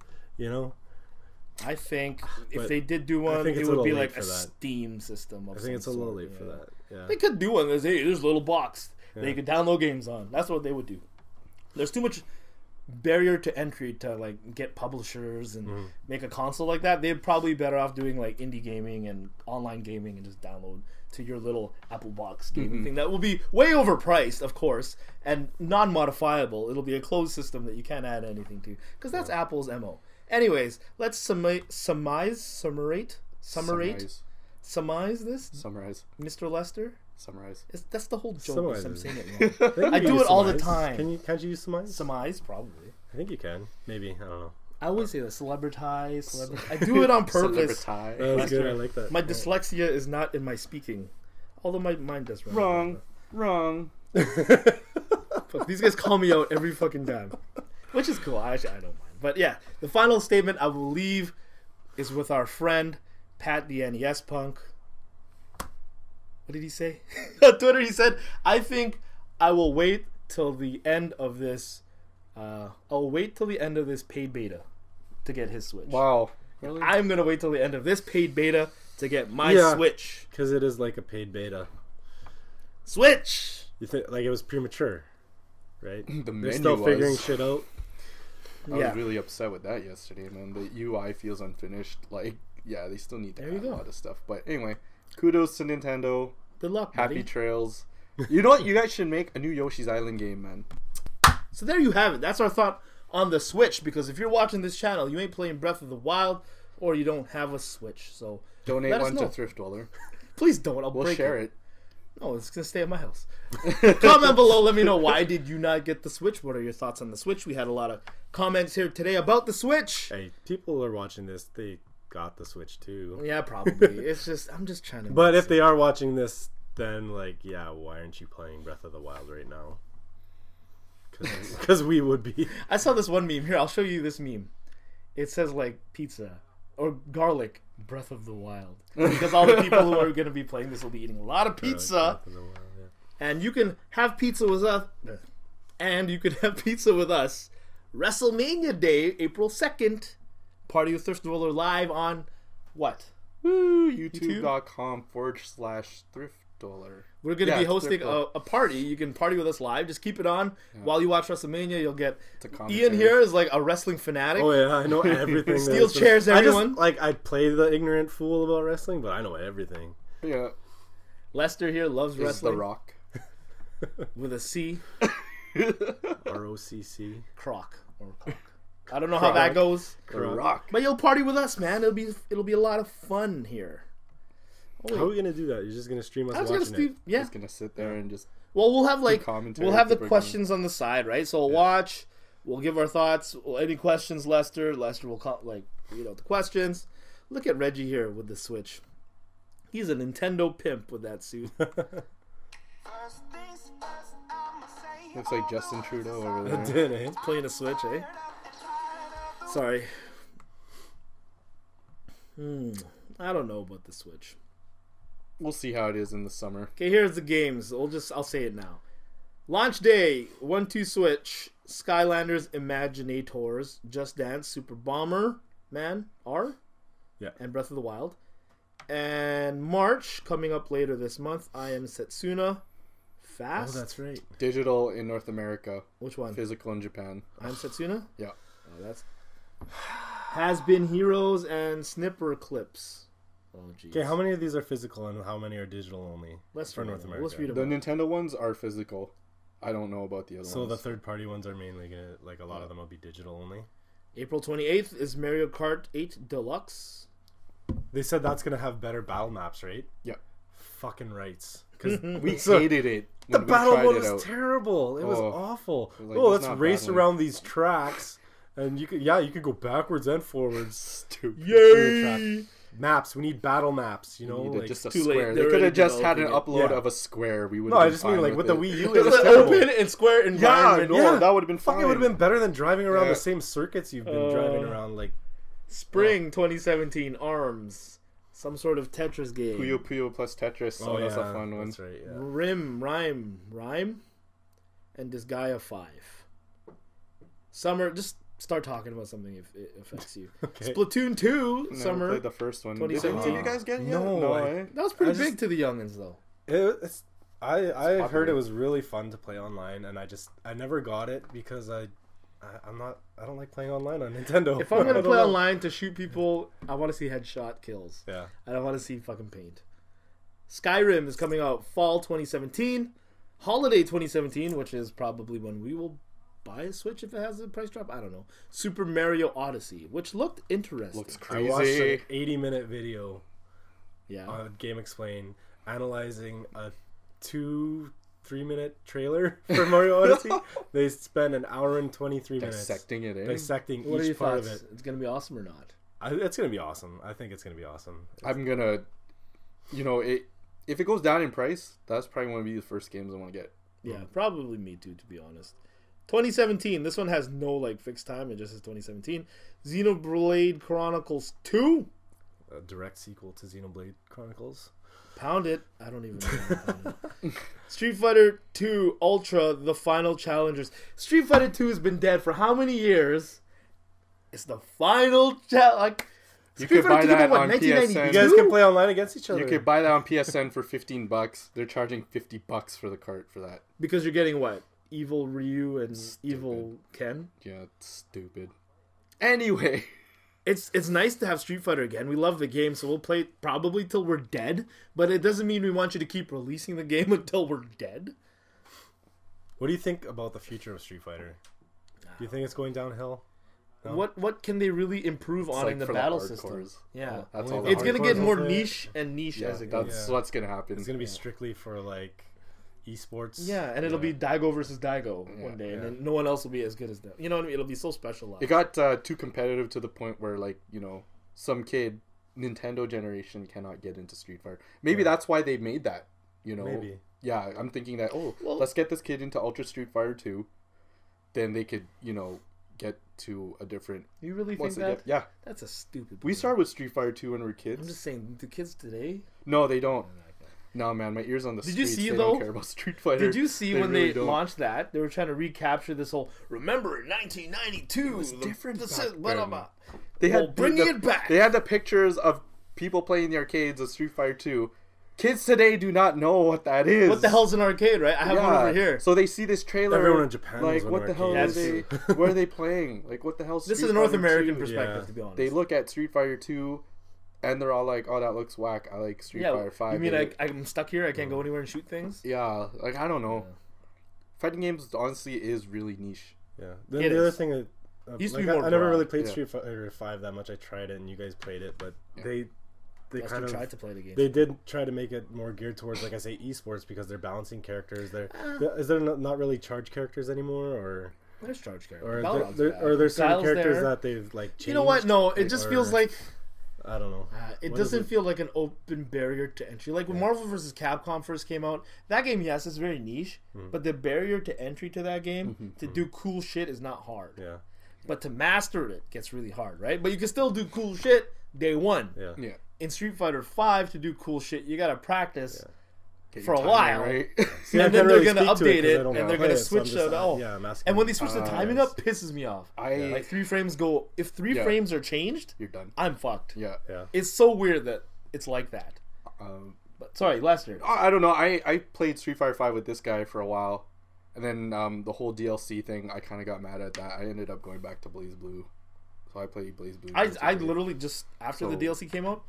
S2: I think if they did do one, it would be like a Steam system.
S1: I think it's a little late for that. Yeah,
S2: they could do one. There's a little box that you could download games on. That's what they would do. There's too much barrier to entry to like get publishers and make a console like that. They'd probably be better off doing like indie gaming and online gaming and just download to your little Apple box gaming thing. That will be way overpriced, of course, and non-modifiable. It'll be a closed system that you can't add anything to, because that's Apple's MO. Anyways, let's summarize this, Mr. Lester.
S3: Summarize.
S2: That's the whole joke.
S1: Summarize.
S2: I'm saying it wrong. I do it all the time.
S1: Can't you use surmise?
S2: Surmise, probably.
S1: I think you can. Maybe. I don't know.
S2: I always say that. Celebritize. I do it on purpose.
S1: That was good. I like that.
S2: My dyslexia is not in my speaking. Although my mind does run.
S3: Wrong.
S2: Fuck, these guys call me out every fucking time. Which is cool. Actually, I don't mind. But yeah, the final statement I will leave is with our friend, Pat the NES Punk. What did he say? On Twitter, he said, I think I will wait till the end of this. I'll wait till the end of this paid beta to get his Switch.
S3: Wow. Really?
S2: I'm going to wait till the end of this paid beta to get my Switch.
S1: Because it is like a paid beta.
S2: Switch!
S1: You think like it was premature, right?
S3: They're
S1: still figuring shit out.
S3: I was really upset with that yesterday, man. The UI feels unfinished. Like, yeah, they still need to add a lot of stuff. But anyway, kudos to Nintendo.
S2: Good luck,
S3: Happy
S2: buddy.
S3: trails. You know what? You guys should make a new Yoshi's Island game, man.
S2: So there you have it. That's our thought on the Switch. Because if you're watching this channel, you ain't playing Breath of the Wild, or you don't have a Switch. So
S3: donate one to Thrift Dweller.
S2: Please don't.
S3: We'll share it.
S2: No, it's gonna stay at my house. Comment below. Let me know, why did you not get the Switch? What are your thoughts on the Switch? We had a lot of comments here today about the Switch.
S1: Hey, people are watching this. They got the Switch too.
S2: Yeah, probably. I'm just trying to.
S1: But if they are watching this, then why aren't you playing Breath of the Wild right now? Because we would be.
S2: I saw this one meme here. I'll show you this meme. It says like pizza or garlic. Breath of the Wild, because all the people who are going to be playing this will be eating a lot of pizza, and you can have pizza with us, WrestleMania Day, April 2nd. Party with Thrift Dweller live on what?
S3: Woo! YouTube.com/thrift thriftdweller.
S2: We're going to be
S3: it's
S2: hosting
S3: Thrift
S2: a party. You can party with us live. Just keep it on while you watch WrestleMania. You'll get
S3: a commentary.
S2: Ian here is like a wrestling fanatic.
S1: Oh yeah, I know everything.
S2: Steel chairs, everyone.
S1: I play the ignorant fool about wrestling, but I know everything.
S3: Yeah.
S2: Lester here loves
S3: This is
S2: wrestling.
S3: The Rock.
S2: With a C.
S1: ROCC.
S2: Croc or cock. I don't know how that goes.
S3: The Rock.
S2: But you'll party with us, man. It'll be a lot of fun here.
S1: How are we gonna do that? You're just gonna stream us watching it?
S2: Yeah.
S3: Just gonna sit there and just.
S2: Well, we'll have
S3: commentary
S2: we'll have the
S3: people are
S2: questions on the side, right? So we'll watch. We'll give our thoughts. Any questions, Lester? Lester will read out the questions. Look at Reggie here with the Switch. He's a Nintendo pimp with that suit.
S3: Looks like Justin Trudeau over there.
S1: It did, eh?
S2: Playing a Switch, eh? Sorry. I don't know about the Switch.
S3: We'll see how it is in the summer.
S2: Okay, here's the games. I'll say it now. Launch day, 1-2 Switch, Skylanders, Imaginators, Just Dance, Super Bomber Man R, and Breath of the Wild. And March, coming up later this month, I Am Setsuna, Fast.
S1: Oh, that's right.
S3: Digital in North America.
S2: Which one?
S3: Physical in Japan.
S2: I Am Setsuna?
S3: Yeah.
S2: Oh, that's... Has Been Heroes and Snipper Clips. Oh, geez.
S1: Okay, how many of these are physical and how many are digital only? For North America.
S2: Let's read them.
S3: The Nintendo ones are physical. I don't know about the other ones.
S1: So the third-party ones are mainly gonna, like, a lot of them will be digital only.
S2: April 28th is Mario Kart 8 Deluxe.
S1: They said that's gonna have better battle maps, right?
S3: Yeah.
S1: Fucking rights. Because
S3: we hated it.
S1: The
S3: when we
S1: battle
S3: tried
S1: mode
S3: it
S1: was
S3: out.
S1: terrible. It was awful.
S3: Like,
S1: let's
S3: it's not
S1: race
S3: battling.
S1: around these tracks, and you could go backwards and forwards.
S3: Stupid.
S2: Yay!
S1: Maps. We need battle maps. You know,
S3: We needed
S1: like
S3: just a
S2: too late.
S3: square.
S2: They're
S3: They could have
S2: already
S3: just had an
S2: developing
S3: upload
S1: Yeah.
S3: of a square. We would.
S1: no, I just mean like with the Wii U, it was
S2: Just
S1: terrible.
S2: open and square
S3: Yeah,
S2: environment.
S3: no, that would have been
S1: Fuck,
S3: fine.
S1: it would have been better than driving around
S3: Yeah.
S1: the same circuits you've been driving around. Like
S2: Spring 2017 ARMS. Some sort of Tetris game.
S3: Puyo Puyo plus Tetris. Oh, that's a fun one.
S1: That's right. Yeah.
S2: Rhyme, and Disgaea 5. Summer, just start talking about something if it affects you.
S1: Okay.
S2: Splatoon 2,
S3: Never
S2: summer.
S3: played the first one. Did
S2: 2017.
S3: you guys get it yet?
S1: No,
S3: eh?
S2: That was pretty
S1: I just-
S2: big to the youngins, though.
S1: I heard
S3: popular.
S1: it was really fun to play online, and I never got it because I don't like playing online on Nintendo.
S2: If I'm
S1: I
S2: gonna
S1: don't
S2: play
S1: know.
S2: online to shoot people, I want to see headshot kills.
S1: Yeah.
S2: I don't want to see fucking paint. Skyrim is coming out fall 2017, holiday 2017, which is probably when we will buy a Switch if it has a price drop. I don't know. Super Mario Odyssey, which looked interesting.
S3: Looks
S1: I watched an
S3: crazy.
S1: 80-minute video
S2: Yeah.
S1: on Game Explain analyzing a 2-3 minute trailer for Mario Odyssey. They spend an hour and 23 minutes
S3: Dissecting it, eh?
S1: dissecting
S2: What are your
S1: each part
S2: thoughts?
S1: of it.
S2: It's gonna be awesome or not?
S1: It's gonna be awesome. I think it's gonna be awesome.
S3: I'm gonna, if it goes down in price, that's probably one of the first games I want to get.
S2: Yeah, probably me too, to be honest. 2017. This one has no fixed time. It just says 2017. Xenoblade Chronicles 2.
S1: A direct sequel to Xenoblade Chronicles.
S2: Pound it. I don't even know. Street Fighter 2 Ultra, the final challengers. Street Fighter 2 has been dead for how many years? It's the final challenge.
S3: You could buy that on PSN.
S1: You guys can play online against each other.
S3: You could buy that on PSN for $15. They're charging $50 for the cart for that.
S2: Because you're getting what? Evil Ryu and Evil Ken?
S3: Yeah, it's stupid. Anyway.
S2: It's nice to have Street Fighter again. We love the game, so we'll play it probably till we're dead. But it doesn't mean we want you to keep releasing the game until we're dead.
S1: What do you think about the future of Street Fighter? Do you think it's going downhill? No?
S2: What can they really improve on
S3: like
S2: in the
S3: for
S2: battle
S3: hardcores.
S2: system? Yeah.
S3: That's
S1: Only
S3: all
S1: the
S2: It's gonna get
S1: hardcores
S2: more
S1: will play it.
S2: niche and niche
S3: Yeah,
S2: as it goes.
S3: that's
S1: Yeah.
S3: what's gonna happen.
S1: It's gonna be strictly for like esports.
S2: Yeah, and it'll be Daigo versus Daigo one day, and
S1: yeah.
S2: then no one else will be as good as them. You know what I mean? It'll be so specialized.
S3: It got too competitive to the point where, like, some kid Nintendo generation cannot get into Street Fighter. Maybe that's why they made that.
S1: Maybe.
S3: Yeah, I'm thinking that.
S2: Well-
S3: Let's get this kid into Ultra Street Fighter 2. Then they could, get to a different.
S2: You really think
S3: Once they
S2: that?
S3: get, yeah,
S2: That's a stupid.
S3: we
S2: plan.
S3: started with Street Fighter 2 when we were kids.
S2: I'm just saying, the kids today.
S3: No, they don't. No, man, my ears on the
S2: Did you
S3: streets.
S2: see,
S3: they
S2: though?
S3: don't care about Street Fighter.
S2: Did you see when
S3: really
S2: they
S3: don't.
S2: launched that? They were trying to recapture this whole. Remember, in 1992,
S3: It was different back
S2: blah, blah,
S3: then.
S2: blah.
S3: They
S2: Well,
S3: had
S2: bringing it back.
S3: They had the pictures of people playing the arcades of Street Fighter 2, Kids today do not know what that is.
S2: What the hell's an arcade, right? I have one over here.
S3: So they see this trailer.
S1: Everyone in Japan
S3: like,
S1: knows
S3: what the hell
S2: arcade
S3: are they?
S2: is.
S3: Where are they playing? Like, what the hell?
S2: This is a North American
S3: 2?
S2: perspective, to be honest.
S3: They look at Street Fighter 2, and they're all like, "Oh, that looks whack. I like Street Fighter 5."
S2: You mean I'm stuck here? I can't go anywhere and shoot things?
S3: Yeah, like I don't know. Fighting games honestly is really niche.
S1: Yeah. Then the other thing,
S2: Used to
S1: like,
S2: be more
S1: I never
S2: broad.
S1: really played Street Fighter 5 that much. I tried it, and you guys played it, but they kind of
S2: tried to play the game.
S1: They did try to make it more geared towards, like I say, esports because they're balancing characters. Is there not really charge characters anymore, or
S2: there's charge characters,
S1: or there's certain
S2: Styles
S1: characters
S2: there.
S1: that they've like changed?
S2: You know what? No, it just feels like
S1: I don't know.
S2: it
S1: What
S2: doesn't
S1: is it?
S2: feel like an open barrier to entry. Like when Marvel vs. Capcom first came out, that game, yes, is very niche, but the barrier to entry to that game to do cool shit is not hard.
S1: Yeah.
S2: But to master it gets really hard, right? But you can still do cool shit day one.
S1: Yeah.
S2: In Street Fighter 5, to do cool shit, you gotta practice
S3: Get
S2: for
S3: your
S2: a
S3: timer
S2: while.
S3: right?
S1: See, I
S2: And then
S1: can't
S2: they're
S1: really
S2: gonna
S1: speak to
S2: update
S1: 'cause I
S2: it,
S1: don't
S2: and
S1: know
S2: they're
S1: how
S2: gonna
S1: to play
S2: switch
S1: so I'm
S2: it.
S1: just,
S2: Oh,
S1: yeah, I'm asking
S2: and when they
S1: myself.
S2: switch the timing up, pisses me off. Like 3 frames go. If 3
S3: Yeah.
S2: frames are changed,
S3: You're done.
S2: I'm fucked.
S3: Yeah.
S1: Yeah.
S2: It's so weird that it's like that. But sorry, Lester.
S3: I don't know. I played Street Fighter 5 with this guy for a while, and then the whole DLC thing, I kind of got mad at that. I ended up going back to Blaze Blue, so I played Blaze Blue.
S2: I literally just after the DLC came out,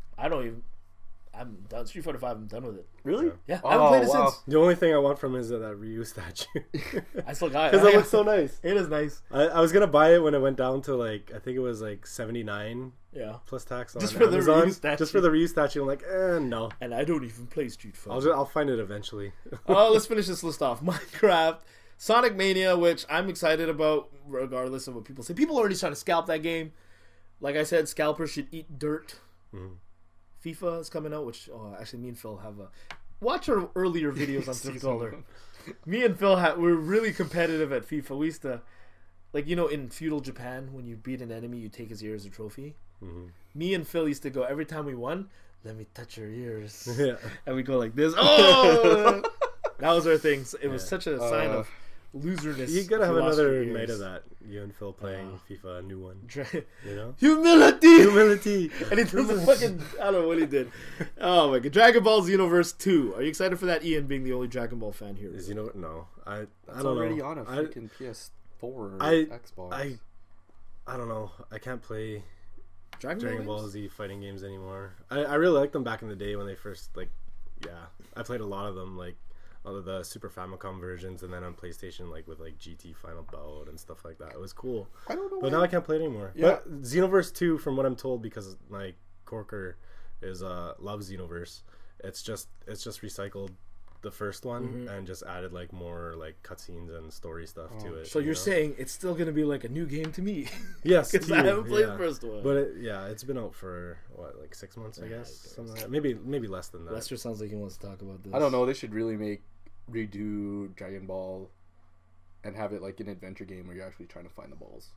S2: I'm done. Street Fighter 5, I'm done with it.
S3: Really?
S2: Yeah, I haven't played it since.
S1: The only thing I want from it is that Ryu statue.
S2: I still got it.
S1: Because it looks so nice.
S2: It is nice.
S1: I was gonna buy it when it went down to like I think it was like 79
S2: Yeah.
S1: plus tax on
S2: Just for the
S1: Amazon.
S2: Ryu statue.
S1: Just for the Ryu statue. I'm like, no.
S2: And I don't even play Street Fighter.
S1: I'll find it eventually.
S2: Let's finish this list off. Minecraft, Sonic Mania, which I'm excited about, regardless of what people say. People are already trying to scalp that game. Like I said, scalpers should eat dirt. FIFA is coming out, which actually me and Phil have a watch our earlier videos on thriftdweller. Me and Phil we're really competitive at FIFA. We used to, like, in feudal Japan, when you beat an enemy, you take his ear as a trophy. Me and Phil used to go every time we won. Let me touch your ears,
S1: Yeah.
S2: and we go like this. Oh, that was our thing. So it was such a sign of loserness.
S1: You gotta
S2: if
S1: have
S2: lost your
S1: another
S2: ears.
S1: night of that. You and Phil playing FIFA, a new one. You know?
S2: Humility.
S1: Humility.
S2: And he does a fucking, I don't know what he did. Oh my god. Dragon Ball Xenoverse 2. Are you excited for that, Ian, being the only Dragon Ball fan here?
S1: Is no. I
S3: It's
S1: don't
S3: already
S1: know.
S3: on a freaking PS4 or
S1: I-
S3: Xbox.
S1: I don't know. I can't play
S2: Dragon
S1: Ball
S2: games?
S1: Z fighting games anymore. I really liked them back in the day when they first I played a lot of them, like all of the Super Famicom versions, and then on PlayStation, like with like GT Final Bout and stuff like that. It was cool.
S3: I don't know.
S1: But now I can't play it anymore.
S3: Yeah.
S1: But Xenoverse 2, from what I'm told, because my Corker is loves Xenoverse, it's just recycled the first one and just added like more like cutscenes and story stuff to it.
S2: So you're saying it's still going to be like a new game to me?
S1: yes,
S2: Because
S1: to
S2: I
S1: you,
S2: haven't played
S1: yeah.
S2: the first one.
S1: But it's been out for what, like 6 months, I guess, something like that. Maybe less than that.
S2: Lester sounds like he wants to talk about this.
S3: I don't know. They should really redo Dragon Ball and have it like an adventure game where you're actually trying to find the balls.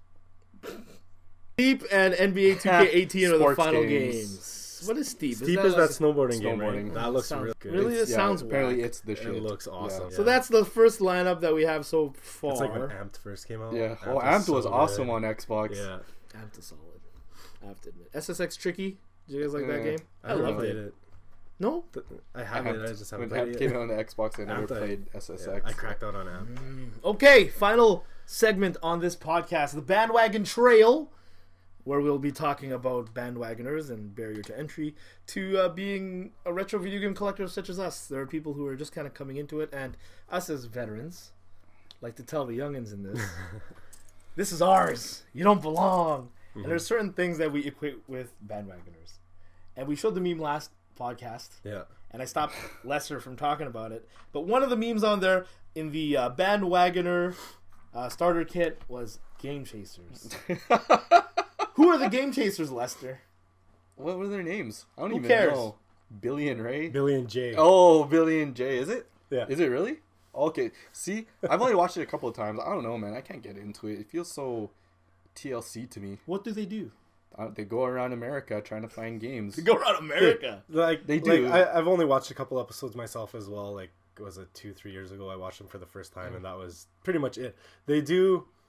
S2: Steep and NBA 2K18 are the
S3: Sports
S2: final
S3: games.
S2: games. What is Steep?
S1: Steep is that
S2: like
S1: snowboarding game,
S3: Snowboarding.
S1: right? That looks
S2: Sounds-
S1: real good.
S2: really? It sounds
S3: apparently
S2: whack.
S3: it's the shit.
S1: It looks awesome.
S2: So that's the first lineup that we have so far.
S1: It's like when Amped first came out.
S3: Yeah. Oh,
S1: was
S3: Amped
S1: so
S3: was awesome
S1: good.
S3: on Xbox.
S1: Yeah,
S2: Amped is solid. I have to admit. SSX Tricky. Did you guys like that
S3: Yeah.
S2: game?
S1: I
S2: I
S1: never
S2: loved
S1: played
S2: it.
S1: it.
S2: No?
S1: I have it. I just haven't
S3: When
S1: played
S3: Amped
S1: it.
S3: came out on the Xbox, I never
S1: Amped,
S3: played
S1: Yeah,
S3: SSX.
S1: I cracked out on Amped.
S2: Okay, final segment on this podcast, the Bandwagon Trail, where we'll be talking about bandwagoners and barrier to entry to being a retro video game collector such as us. There are people who are just kind of coming into it, and us as veterans like to tell the youngins in this, this is ours. You don't belong. And there's certain things that we equate with bandwagoners. And we showed the meme last podcast.
S1: Yeah.
S2: And I stopped Lesser from talking about it. But one of the memes on there in the Bandwagoner starter kit was Gamechasers. Who are the Gamechasers, Lester?
S3: What were their names? I don't
S2: Who
S3: even
S2: cares?
S3: know. Billion Ray?
S1: Billy and Jay.
S3: Oh, Billy and Jay. Is it?
S1: Yeah.
S3: Is it really? Okay. See, I've only watched it a couple of times. I don't know, man. I can't get into it. It feels so TLC to me.
S2: What do they do?
S3: They go around America trying to find games.
S2: They go around America.
S1: Like
S3: They do.
S1: Like, I've only watched a couple episodes myself as well. Like, was it 2-3 years ago? I watched them for the first time, and that was pretty much it. They do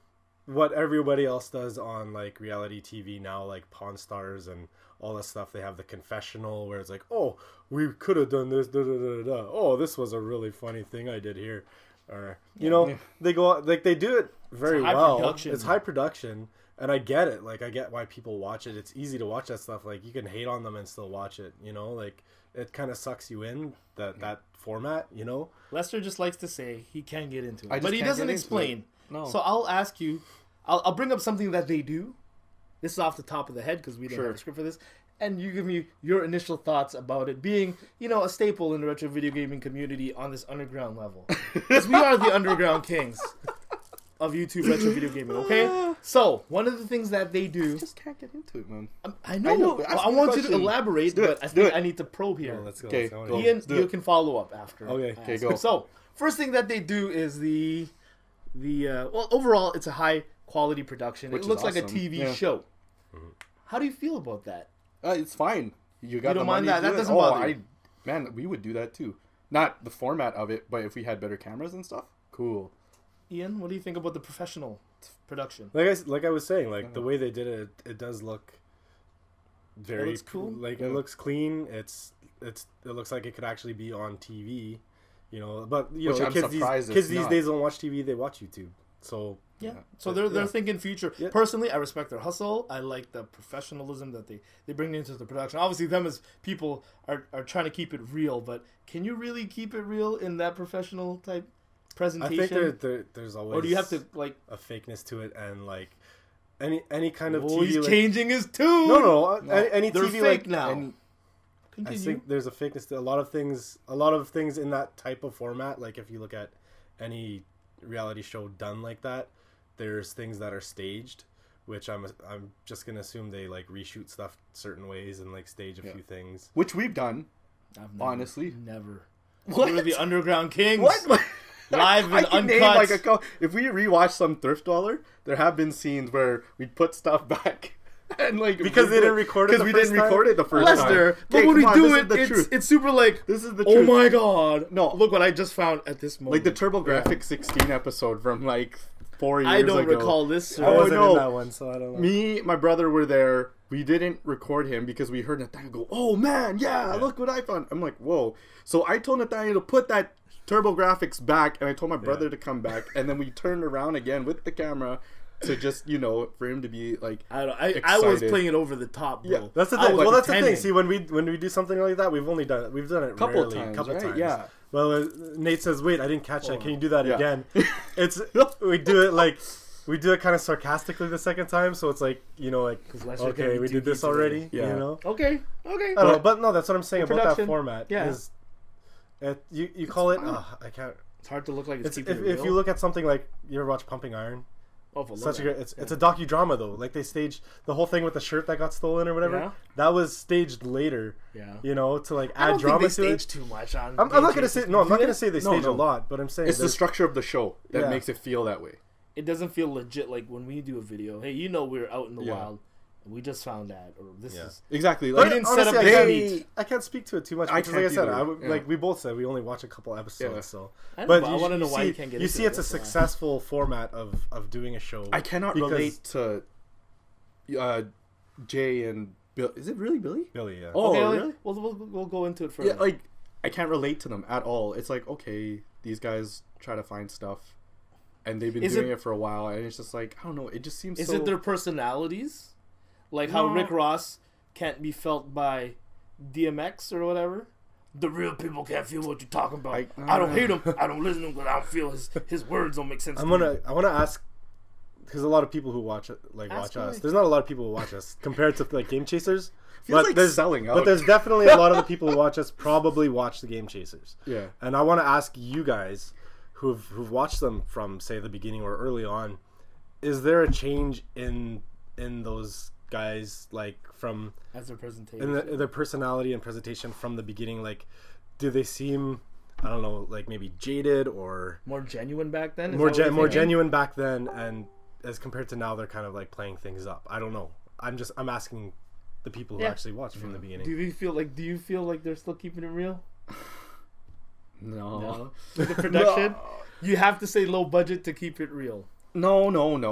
S1: what everybody else does on like reality TV now, like Pawn Stars and all that stuff. They have the confessional where it's like, oh, we could have done this, da, da, da, da. Oh, this was a really funny thing I did here, or you know, they go like they do it very well.
S2: Production.
S1: It's high production, and I get it. Like I get why people watch it. It's easy to watch that stuff. Like you can hate on them and still watch it. You know, like it kind of sucks you in that format. You know,
S2: Lester just likes to say he can't get into
S3: I
S2: it,
S3: just
S2: but he
S3: can't
S2: doesn't
S3: get into
S2: explain.
S3: it. No.
S2: So I'll ask you. I'll bring up something that they do. This is off the top of the head because we didn't have a script for this. And you give me your initial thoughts about it being, you know, a staple in the retro video gaming community on this underground level. Because we are the underground kings of YouTube retro video gaming, okay? So, one of the things that they do...
S3: I just can't get into it, man.
S2: I know. I want you to elaborate, but I think I need to probe here.
S1: let's go.
S3: Okay,
S1: Let's
S3: go.
S2: Ian, you can follow up after.
S1: Okay,
S3: go.
S2: So, first thing that they do is well, overall, it's a high quality production.
S3: Which
S2: it
S3: is
S2: looks like a
S3: awesome.
S2: TV show. How do you feel about that?
S3: It's fine. You got
S2: don't
S3: the
S2: mind
S3: money
S2: that?
S3: to do
S2: That
S3: it.
S2: doesn't bother you?
S3: Man, we would do that too. Not the format of it, but if we had better cameras and stuff, cool.
S2: Ian, what do you think about the professional production?
S1: Like I was saying, like the way they did it, it does look very
S2: looks cool.
S1: Like it looks clean. It looks like it could actually be on TV. You know, but you
S3: Which
S1: know,
S3: I'm
S1: kids
S3: surprised
S1: these
S3: it's
S1: kids
S3: not.
S1: these days don't watch TV; they watch YouTube. So
S2: Yeah. So they're
S1: Yeah.
S2: thinking future.
S1: Yeah.
S2: Personally, I respect their hustle. I like the professionalism that they bring into the production. Obviously, them as people are trying to keep it real, but can you really keep it real in that professional type
S1: I
S2: presentation?
S1: think there's always,
S2: or do you have to like?
S1: a fakeness to it, and like any kind of
S2: Oh,
S1: TV.
S2: he's
S1: like,
S2: changing his tune.
S1: no, any
S2: They're
S1: TV
S2: fake
S1: like
S2: now.
S1: and I
S2: Continue.
S1: think there's a fakeness to a lot of things. A lot of things in that type of format. Like if you look at any reality show done like that, there's things that are staged, which I'm just gonna assume they like reshoot stuff certain ways and like stage a few things.
S3: Which we've done.
S2: I've never,
S3: Honestly.
S2: never.
S3: What?
S2: We're the underground kings.
S3: What?
S2: Live
S3: I
S2: and
S3: can
S2: uncut.
S3: name like if we rewatch some Thrift Dweller, there have been scenes where we put stuff back and like
S1: Because they didn't record it
S3: because
S1: the
S3: we
S1: first
S3: didn't
S1: time?
S3: record it the first
S2: Lester,
S3: time.
S2: but
S3: Okay,
S2: when we
S3: come on,
S2: do
S3: this is
S2: it,
S3: the truth.
S2: it's super like,
S3: This is the
S2: oh
S3: truth.
S2: my god.
S3: No.
S2: Look what I just found at this moment.
S3: Like the TurboGrafx 16 episode from like 4 years ago.
S2: I don't recall this. Sir.
S1: I wasn't
S3: no.
S1: in that one, so I don't know.
S3: Me, my brother were there. We didn't record him because we heard Nathaniel go, "Oh man, yeah, look what I found." I'm like, "Whoa!" So I told Nathaniel to put that TurboGrafx back, and I told my brother to come back, and then we turned around again with the camera to just for him to be like,
S2: I was
S3: excited.
S2: playing it over the top, bro.
S3: Yeah,
S1: That's the
S2: I
S1: thing.
S2: was
S1: Well, that's the
S2: pretending.
S1: thing. See, when we do something like that, we've done it
S3: Couple
S1: rarely,
S3: times,
S1: couple
S3: right?
S1: times.
S3: Yeah.
S1: Well, Nate says, "Wait, I didn't catch that. Can you do that
S3: Yeah.
S1: again?" We do it kind of sarcastically the second time, so it's like like
S2: Lester can
S1: okay,
S2: be
S1: we
S2: too
S1: did this
S2: geeky
S1: already.
S2: today.
S3: Yeah.
S1: You know,
S2: Okay.
S1: I don't know, but no, that's what I'm saying about that
S2: production,
S1: format.
S2: yeah.
S1: Is you call it? I can't.
S2: It's hard to look like it's
S1: If
S2: keeping it real.
S1: you look at something like you ever watch Pumping Iron.
S2: Oh, for
S1: Such a
S2: love
S1: great, it's a docudrama though. Like they staged the whole thing with the shirt that got stolen or whatever.
S2: Yeah.
S1: That was staged later.
S2: Yeah.
S1: To like
S2: I
S1: add
S2: don't
S1: drama
S2: think they
S1: to it.
S2: stage too much on.
S1: I'm not gonna say no. I'm not gonna say they
S3: No,
S1: stage
S3: no.
S1: a lot, but I'm saying
S3: it's the
S1: there's-
S3: structure of the show that
S1: Yeah.
S3: makes it feel that way.
S2: It doesn't feel legit like when we do a video. Hey, we're out in the
S3: Yeah.
S2: wild, and we just found that, or this
S1: Yeah.
S2: is.
S3: Exactly.
S1: But
S3: Like,
S2: didn't set up
S1: honestly,
S2: the
S1: I
S2: meat.
S1: can't, I can't speak to it too much
S3: I
S1: because, like I
S3: can't
S1: said,
S3: either. Yeah.
S1: like we both said, we only watch a couple episodes.
S3: Yeah.
S1: So,
S2: I know,
S1: but
S2: but I want to know why you can't get.
S1: You
S2: into
S1: see,
S2: it,
S1: it's a
S2: that's why.
S1: successful format of doing a show.
S3: I cannot
S1: because-
S3: relate to Jay and Bill. Is it really Billy?
S1: Billy, yeah.
S3: Oh,
S2: Okay,
S3: really?
S2: We'll go into it further.
S3: Yeah, like I can't relate to them at all. It's like, okay, these guys try to find stuff, and they've been
S2: Is
S3: doing
S2: it-
S3: it for a while, and it's just like I don't know. It just seems.
S2: Is
S3: so...
S2: it their personalities? Like how
S3: No.
S2: Rick Ross can't be felt by DMX or whatever? The real people can't feel what you're talking about. I don't hate him. I don't listen to him because I don't feel his words don't make sense
S1: I
S2: to
S1: want
S2: me.
S1: to ask because a lot of people who watch it
S2: Ask
S1: watch us.
S2: away.
S1: There's not a lot of people who watch us compared to like Game Chasers.
S3: Feels like selling out.
S1: But there's definitely a lot of the people who watch us probably watch the Game Chasers.
S3: Yeah.
S1: And I want to ask you guys who've watched them from say the beginning or early on, is there a change in those guys like from
S2: As their presentation.
S1: in their personality and presentation from the beginning? Like, do they seem I don't know, like maybe jaded or
S2: more genuine back then? Is
S1: more
S2: that what you're
S1: more
S2: thinking?
S1: genuine back then, and as compared to now, they're kind of like playing things up. I don't know. I'm asking the people who
S2: Yeah.
S1: actually watched from the beginning.
S2: Do you feel like they're still keeping it real?
S3: No.
S2: With the production? You have to say low budget to keep it real.
S3: No.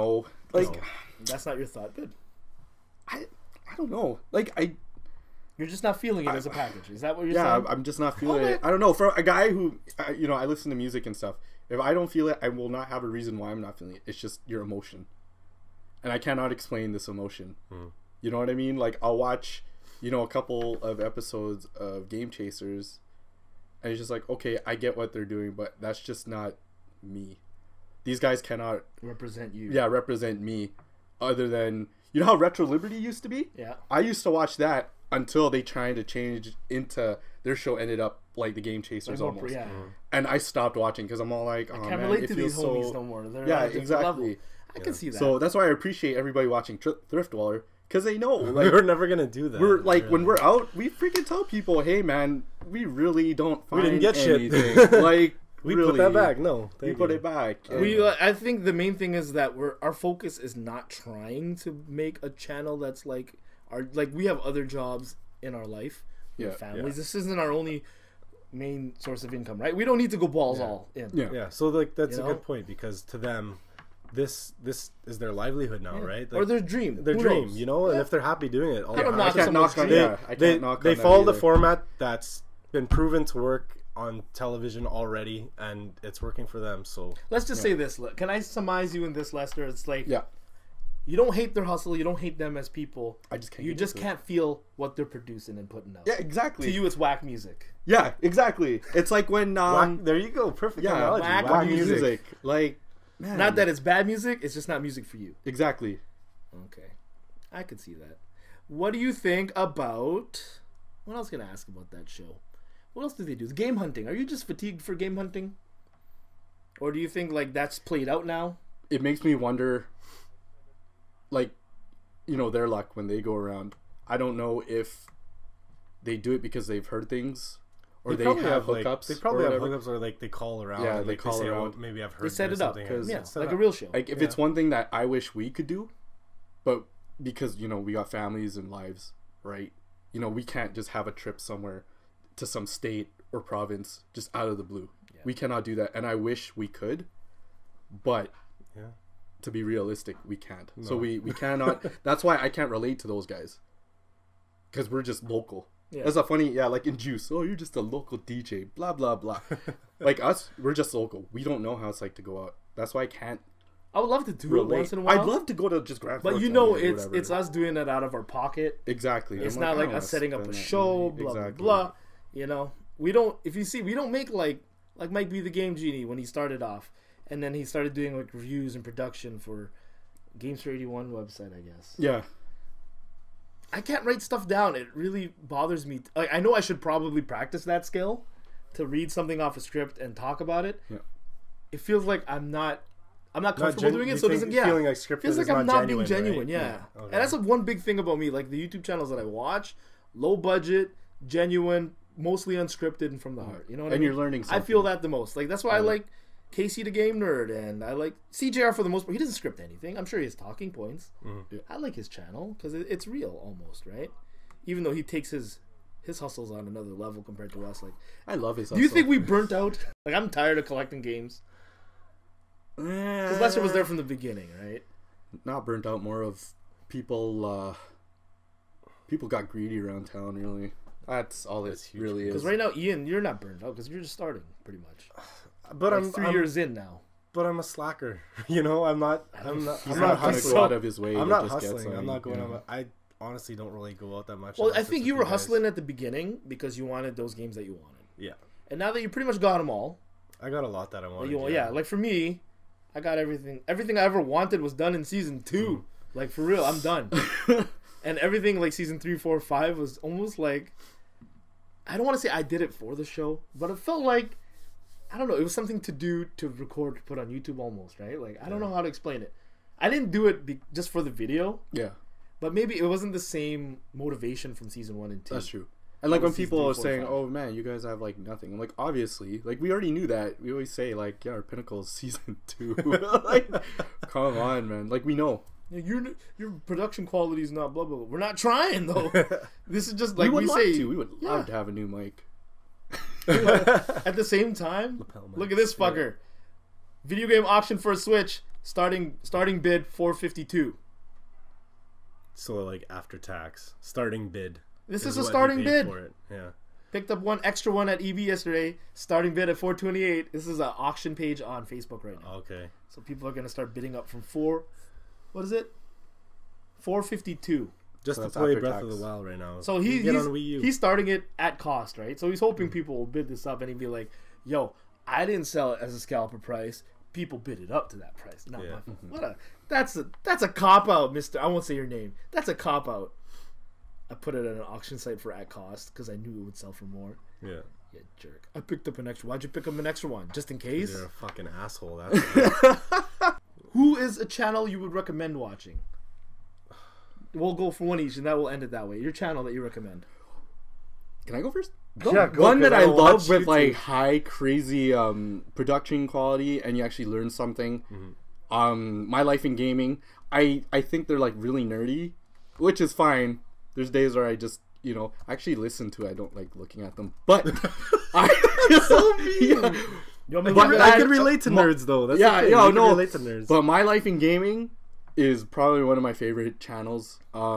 S3: Like,
S1: No.
S2: That's not your thought. Good.
S3: I don't know. Like,
S2: You're just not feeling it as a package. Is that what you're
S3: yeah,
S2: saying?
S3: I'm just not feeling
S2: Okay.
S3: it. I don't know. For a guy who, you know, I listen to music and stuff. If I don't feel it, I will not have a reason why I'm not feeling it. It's just your emotion, and I cannot explain this emotion. You know what I mean? Like, I'll watch, you know, a couple of episodes of Gamechasers, and it's just like, okay, I get what they're doing, but that's just not me. These guys cannot
S2: Represent you.
S3: represent me, other than, you know how Retro Liberty used to be?
S2: Yeah.
S3: I used to watch that until they tried to change into their show ended up like the Gamechasers almost.
S2: Yeah.
S3: And I stopped watching because I'm all like, oh,
S2: I can't
S3: man,
S2: relate
S3: it
S2: to
S3: feels
S2: these
S3: so...
S2: homies no more. They're
S3: Yeah,
S2: on a different
S3: exactly.
S2: level. I can see that.
S3: So that's why I appreciate everybody watching Thrift Dweller, because they know, like,
S1: We're never gonna do that.
S3: we're like,
S1: really.
S3: when we're out, we freaking tell people, hey man, we really don't find
S1: didn't get shit.
S3: anything. Like,
S1: we
S3: really,
S1: put that back. No,
S3: We
S1: thank
S3: put
S1: you.
S3: it back.
S2: I think the main thing is that our focus is not trying to make a channel that's like we have other jobs in our life, we have families. This isn't our only main source of income, right? We don't need to go balls all in.
S1: Yeah, so like that's
S2: You
S1: a
S2: know?
S1: good point, because to them, this is their livelihood now, right? Like,
S2: Or their dream.
S1: their
S2: Who
S1: dream,
S2: knows?
S1: you know. And if they're happy doing it, all
S2: I don't
S1: the
S2: knock
S1: time.
S2: someone's
S3: on-
S2: dream.
S3: yeah, I
S1: they
S3: can't knock on
S1: they
S3: that
S1: follow the
S3: either.
S1: format that's been proven to work on television already, and it's working for them. So
S2: Let's just say this. Can I surmise you in this, Lester? It's like,
S3: Yeah.
S2: you don't hate their hustle. You don't hate them as people.
S3: I just can't
S2: You
S3: get
S2: just
S3: into it.
S2: can't feel what they're producing and putting out.
S3: Yeah, exactly.
S2: To you, it's whack music.
S3: Yeah, exactly. It's like when
S1: there you go, perfect
S3: yeah,
S1: analogy.
S2: whack
S1: Whack
S3: music. Like, man,
S2: Not that it's bad music. It's just not music for you.
S3: exactly.
S2: Okay, I could see that. What do you think about? What else can I ask about that show? What else do they do? The game hunting. Are you just fatigued for game hunting, or do you think like that's played out now?
S3: It makes me wonder, like, you know, their luck when they go around. I don't know if they do it because they've heard things, or they
S1: probably
S3: have
S1: like,
S3: hookups.
S1: they probably
S3: or
S1: have
S3: whatever.
S1: hookups, or like they call around.
S3: Yeah,
S1: and,
S3: they
S1: like,
S3: call
S1: say,
S3: around.
S1: Oh, maybe I've heard.
S2: They set
S1: there's
S2: it up
S1: something.
S2: yeah,
S1: Set
S2: like
S1: up.
S2: a real show.
S3: Like, if it's one thing that I wish we could do, but because, you know, we got families and lives, right? You know, we can't just have a trip somewhere to some state or province just out of the blue.
S2: Yeah.
S3: We cannot do that, and I wish we could, but
S1: Yeah.
S3: to be realistic, we can't. So we cannot. That's why I can't relate to those guys, because we're just local.
S2: Yeah.
S3: That's a funny, like in Juice. Oh, you're just a local DJ. Blah blah blah. Like us, we're just local. We don't know how it's like to go out. That's why I can't
S2: I would love to do
S3: relate.
S2: it once in a while.
S3: I'd love to go to just Grand
S2: but
S3: Forks
S2: you know,
S3: Avenue or
S2: it's
S3: whatever.
S2: us doing it out of our pocket.
S3: Exactly.
S2: It's
S3: I'm
S2: not
S3: I
S2: like
S3: don't
S2: us
S3: wanna
S2: setting up
S3: spend
S2: a
S3: that
S2: show,
S3: money.
S2: blah
S3: Exactly.
S2: blah blah. You know, we don't. If you see, we don't make like Mike B the Game Genie when he started off, and then he started doing like reviews and production for Games for 81 website, I guess.
S3: Yeah.
S2: I can't write stuff down. It really bothers me. Like, I know I should probably practice that skill to read something off a script and talk about it.
S3: Yeah.
S2: It feels like I'm not comfortable doing it, so it doesn't.
S1: feeling like scripted
S2: Feels like
S1: is
S2: I'm not being
S1: right?
S2: genuine. Yeah.
S1: Okay.
S2: And that's one big thing about me. Like the YouTube channels that I watch, low budget, genuine, mostly unscripted and from the heart. You know what I
S3: And
S2: mean?
S3: you're learning
S2: I feel
S3: something.
S2: that the most. Like that's why I like Casey the Game Nerd, and I like CJR for the most part. He doesn't script anything. I'm sure he has talking points.
S3: Yeah.
S2: I like his channel because it's real almost, right? Even though he takes his hustles on another level compared to us. Like,
S3: I love his.
S2: do you think we burnt out? Like, I'm tired of collecting games. Because Lester was there from the beginning, right?
S3: Not burnt out. More of people. People got greedy around town. Really, that's all it
S1: huge.
S3: really is.
S2: Because right now, Ian, you're not burnt out because you're just starting, pretty much.
S1: But
S2: Like
S1: I'm
S2: 3 years in now.
S1: But I'm a slacker. You know, I'm not.
S3: He's
S1: I'm
S3: not
S1: not
S3: gonna
S1: hustling.
S3: go out of his way.
S1: I'm
S3: to
S1: not
S3: just get
S1: hustling. I'm
S3: something,
S1: not going
S3: yeah.
S1: on. I honestly don't really go out that much.
S2: Well, I
S1: unless
S2: think
S1: it's
S2: you
S1: with
S2: were
S1: guys.
S2: hustling at the beginning because you wanted those games that you wanted.
S1: Yeah,
S2: And now that you pretty much got them all,
S1: I got a lot that I wanted.
S2: yeah, like for me, I got everything. Everything I ever wanted was done in season 2. Like for real, I'm done. And everything like season 3, 4, 5 was almost like, I don't want to say I did it for the show, but it felt like, I don't know, it was something to do, to record, to put on YouTube almost, right? Like I don't know how to explain it. I didn't do it just for the video,
S3: Yeah,
S2: but maybe it wasn't the same motivation from season 1 and 2.
S3: that's true. And like when
S2: Season
S3: people
S2: 3,
S3: are
S2: 4,
S3: saying,
S2: 5.
S3: "Oh man, you guys have like nothing," I'm like, obviously, like we already knew that. We always say like, "Yeah, our pinnacle is season 2." Like, come on, man. Like we know.
S2: Yeah, your production quality is not blah blah blah. We're not trying though. This is just like
S3: we would
S2: we
S3: love
S2: say.
S3: to. We would
S2: Yeah.
S3: love to have a new mic.
S2: At the same time,
S1: Lapel
S2: look
S1: mics.
S2: at this fucker. Video game auction for a Switch. Starting bid $452.
S1: So like after tax, starting bid.
S2: This is a
S1: what he
S2: starting
S1: paid
S2: bid.
S1: for it. Yeah.
S2: Picked up one extra one at EB yesterday. Starting bid at $428. This is an auction page on Facebook right now.
S1: Okay.
S2: So people are gonna start bidding up from what is it? $452.
S1: Just
S3: So
S1: to
S3: that's
S1: play
S3: after
S1: Breath
S3: tax.
S1: of the Wild right now.
S2: So
S1: You get on Wii U.
S2: he's starting it at cost, right? So he's hoping people will bid this up, and he'd be like, "Yo, I didn't sell it as a scalper price. People bid it up to that price." Not
S1: Yeah.
S2: my fault. That's a cop out, Mister. I won't say your name. That's a cop out. I put it at an auction site for at cost because I knew it would sell for more.
S1: Yeah.
S2: Yeah, jerk. I picked up an extra. Why'd you pick up an extra one? Just in case?
S1: You're a fucking asshole. That's
S2: Who is a channel you would recommend watching? We'll go for one each, and that will end it that way. Your channel that you recommend.
S3: Can I go first?
S1: Yeah, go,
S3: One
S1: 'cause
S3: that
S1: I
S3: I
S1: watch
S3: love with
S1: YouTube.
S3: like high crazy production quality and you actually learn something. My Life in Gaming. I think they're like really nerdy, which is fine. There's days where I just I actually listen to it. I don't like looking at them, but
S1: That's so mean.
S3: Yeah.
S2: You want me to
S3: But
S2: read
S1: I
S2: that?
S1: can relate to nerds though. That's
S3: Yeah,
S1: the thing.
S3: yeah,
S1: You can
S3: no.
S1: relate to nerds.
S3: But My Life in Gaming is probably one of my favorite channels.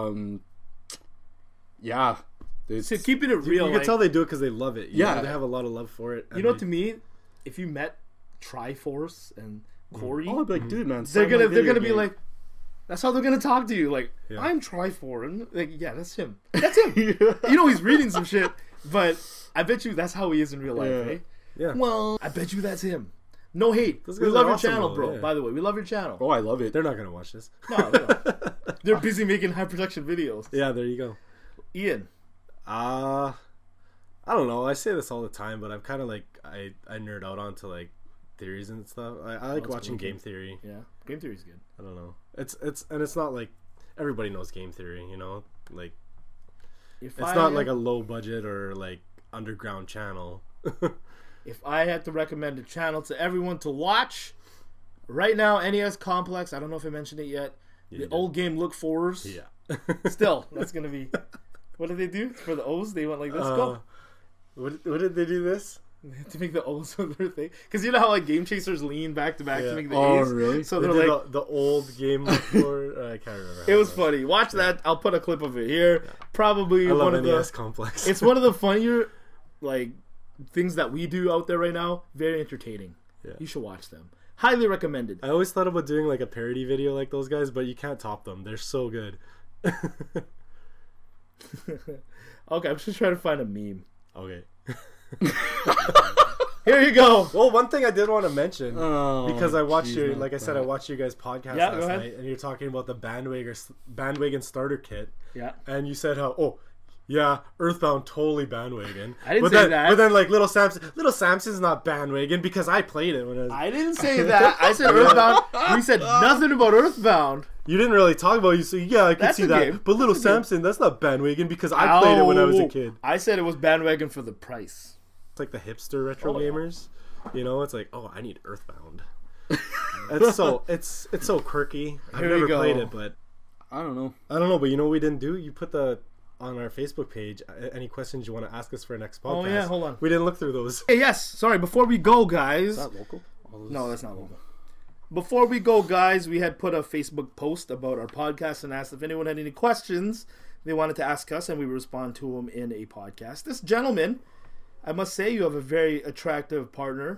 S3: Yeah.
S2: So keeping it real,
S1: you can
S2: like,
S1: tell they do it because they love it.
S3: Yeah.
S1: They have a lot of love for it.
S2: you know, to me, if you met Triforce and Corey,
S3: Oh, I'd be like, dude, man.
S2: they're
S3: sign
S2: gonna
S3: my video
S2: be
S3: game.
S2: like, that's how they're gonna talk to you. Like,
S1: Yeah.
S2: I'm Triforce, and like, yeah, that's him. That's him. You know, he's reading some shit, but I bet you that's how he is in real life.
S3: Yeah.
S2: Eh?
S1: Yeah.
S2: Well, I bet you that's him. No hate.
S1: Those
S2: We
S1: guys
S2: love
S1: are
S2: your
S1: awesome,
S2: channel,
S1: though,
S2: bro.
S1: yeah.
S2: By the way, we love your channel.
S3: Oh, I love it.
S1: They're not gonna watch this.
S2: No, they're busy making high production videos.
S1: Yeah, there you go.
S2: Ian,
S1: I don't know. I say this all the time, but I'm kind of like I nerd out onto like theories and stuff. I like
S2: that's
S1: watching
S2: cool.
S1: game theory.
S2: yeah, game theory's good.
S1: I don't know. It's not like everybody knows game theory. Like
S2: If
S1: it's not like a low budget or like underground channel.
S2: If I had to recommend a channel to everyone to watch right now, NES Complex. I don't know if I mentioned it yet.
S1: You
S2: The
S1: did.
S2: old game Look Forwards.
S1: Yeah.
S2: Still, that's gonna be. What did they do for the O's? They went like, "Let's go."
S1: What did they do this?
S2: To make the O's on their thing, because you know how like Gamechasers lean back to back to
S1: Yeah.
S2: make the
S3: Oh,
S2: A's.
S3: really?
S2: So
S1: They
S2: they're
S1: did
S2: like,
S1: the old game before. I can't remember.
S2: it was funny. Watch that. I'll put a clip of it here. Probably
S1: I love
S2: one of
S1: NES
S2: the.
S1: Complex.
S2: It's one of the funnier, like, things that we do out there right now. Very entertaining.
S1: Yeah.
S2: You should watch them. Highly recommended.
S1: I always thought about doing like a parody video like those guys, but you can't top them. They're so good.
S2: Okay, I'm just trying to find a meme.
S1: Okay.
S2: Here you go.
S1: Well, one thing I did want to mention
S3: Oh,
S1: because I watched
S3: jeez,
S1: your,
S3: not
S1: like I said, I
S3: that.
S1: watched you guys' podcast
S2: Yeah, go
S1: last
S2: ahead.
S1: night, and you're talking about the bandwagon starter kit,
S2: Yeah.
S1: and you said how yeah, Earthbound totally bandwagon.
S2: I didn't
S1: but
S2: say
S1: then,
S2: that.
S1: But then like Little Samson's not bandwagon because I played it when I was.
S2: I didn't say that. I said Earthbound. We said nothing about Earthbound.
S1: You didn't really talk about it. You said yeah, I could
S2: That's
S1: see
S2: a
S1: that.
S2: game.
S1: But Little
S2: That's a game.
S1: Samson, that's not bandwagon because I played it when I was a kid.
S2: I said it was bandwagon for the price.
S1: It's like the hipster retro
S2: Oh, yeah.
S1: gamers. It's like, I need Earthbound. It's so quirky. I've
S2: Here
S1: never
S2: you go.
S1: played it, but
S3: I don't know.
S1: I don't know. But you know what we didn't do? You put on our Facebook page any questions you want to ask us for next podcast.
S2: Oh, yeah, hold on.
S1: We didn't look through those.
S2: Hey, yes. Sorry. Before we go, guys.
S3: Is that local?
S2: No, that's not local. Before we go, guys, we had put a Facebook post about our podcast and asked if anyone had any questions they wanted to ask us, and we would respond to them in a podcast. This gentleman, I must say, you have a very attractive partner.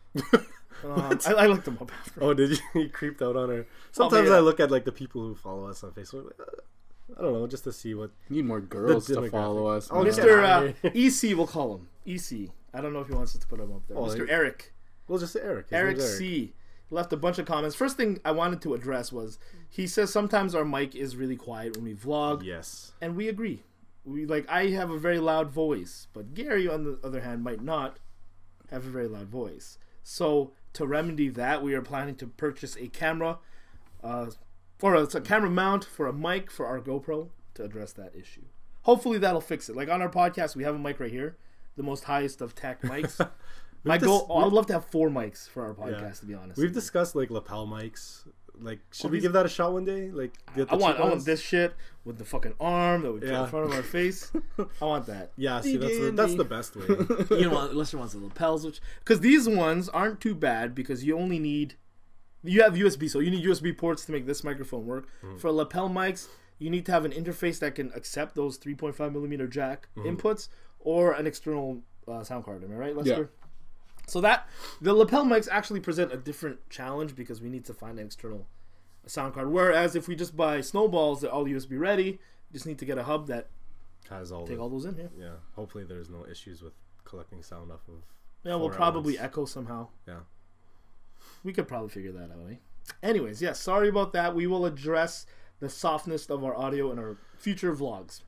S2: I looked him up after.
S1: Oh, did you? You creeped out on her. Sometimes
S2: yeah.
S1: I look at like the people who follow us on Facebook. I don't know, just to see what.
S3: Need more girls
S1: The
S3: to follow
S1: demographic.
S3: us.
S1: Oh,
S3: man.
S2: Mr.
S1: Yeah.
S2: EC, we'll call him. EC. I don't know if he wants us to put him up there.
S1: Oh,
S2: Mr.
S1: he-
S2: Eric.
S1: We'll just say Eric. His
S2: Eric
S1: name's
S2: C. left a bunch of comments. First thing I wanted to address was he says sometimes our mic is really quiet when we vlog,
S1: Yes.
S2: and we agree. I have a very loud voice, but Gary, on the other hand, might not have a very loud voice. So to remedy that, we are planning to purchase a camera, it's a camera mount for a mic for our GoPro to address that issue. Hopefully that'll fix it. Like on our podcast, we have a mic right here, the most highest of tech mics. I would love to have 4 mics for our podcast.
S1: Yeah.
S2: To be honest,
S1: We've discussed like lapel mics. Like, should we
S2: these-
S1: give that a shot one day? Like, get the
S2: I want
S1: cheap ones?
S2: this shit with the fucking arm that we put
S1: Yeah.
S2: in front of our face. I want that.
S1: Yeah, see, that's the best way.
S2: You know, Lester wants the lapels, because these ones aren't too bad because you only need You have USB, so you need USB ports to make this microphone work. For lapel mics, you need to have an interface that can accept those 3.5mm jack inputs or an external sound card. Am I right, Lester?
S3: Yeah.
S2: So that the lapel mics actually present a different challenge because we need to find an external sound card. Whereas if we just buy snowballs, they're all USB ready. You just need to get a hub that
S1: has all
S2: those in.
S1: Yeah. Hopefully, there's no issues with collecting sound off of.
S2: Yeah, we'll probably echo somehow.
S1: Yeah.
S2: We could probably figure that out. Eh? Anyways, yes. Sorry about that. We will address the softness of our audio in our future vlogs.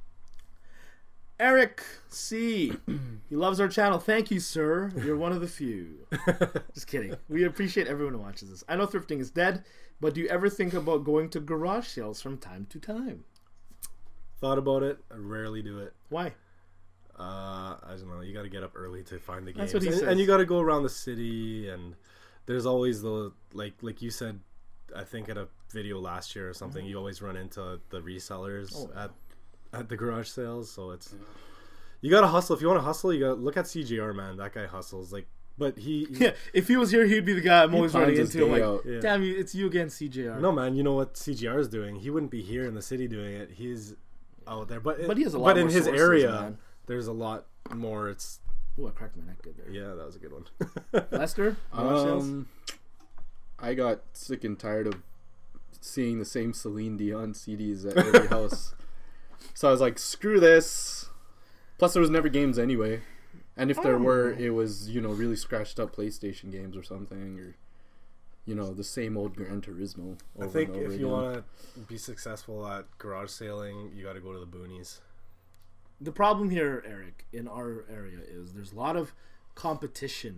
S2: Eric C. He loves our channel. Thank you, sir. You're one of the few. Just kidding. We appreciate everyone who watches this. I know thrifting is dead, but do you ever think about going to garage sales from time to time?
S1: Thought about it. I rarely do it.
S2: Why?
S1: I don't know. You got to get up early to find the games.
S2: That's what he says.
S1: And you got to go around the city, and there's always the like you said. I think at a video last year or something, you always run into the resellers at the garage sales. So it's you got to hustle. If you want to hustle, you got to look at CJR, man. That guy hustles But he
S2: if he was here, he'd be the guy I'm always running into.
S3: Like,
S2: damn you, it's you again, CJR.
S1: No, man, you know what CJR is doing? He wouldn't be here in the city doing it. He's out there, but
S2: he has a lot. But
S1: in
S2: more
S1: his
S2: sources,
S1: area,
S2: man.
S1: There's a lot more. It's
S2: I cracked my neck good there.
S1: Yeah, that was a good one.
S2: Lester,
S3: I got sick and tired of seeing the same Celine Dion CDs at every house, so I was like, screw this. Plus, there was never games anyway. And if there were, it was, really scratched up PlayStation games or something, or, the same old Gran Turismo.
S1: I think if you want to be successful at garage sailing, you got to go to the boonies.
S2: The problem here, Eric, in our area is there's a lot of competition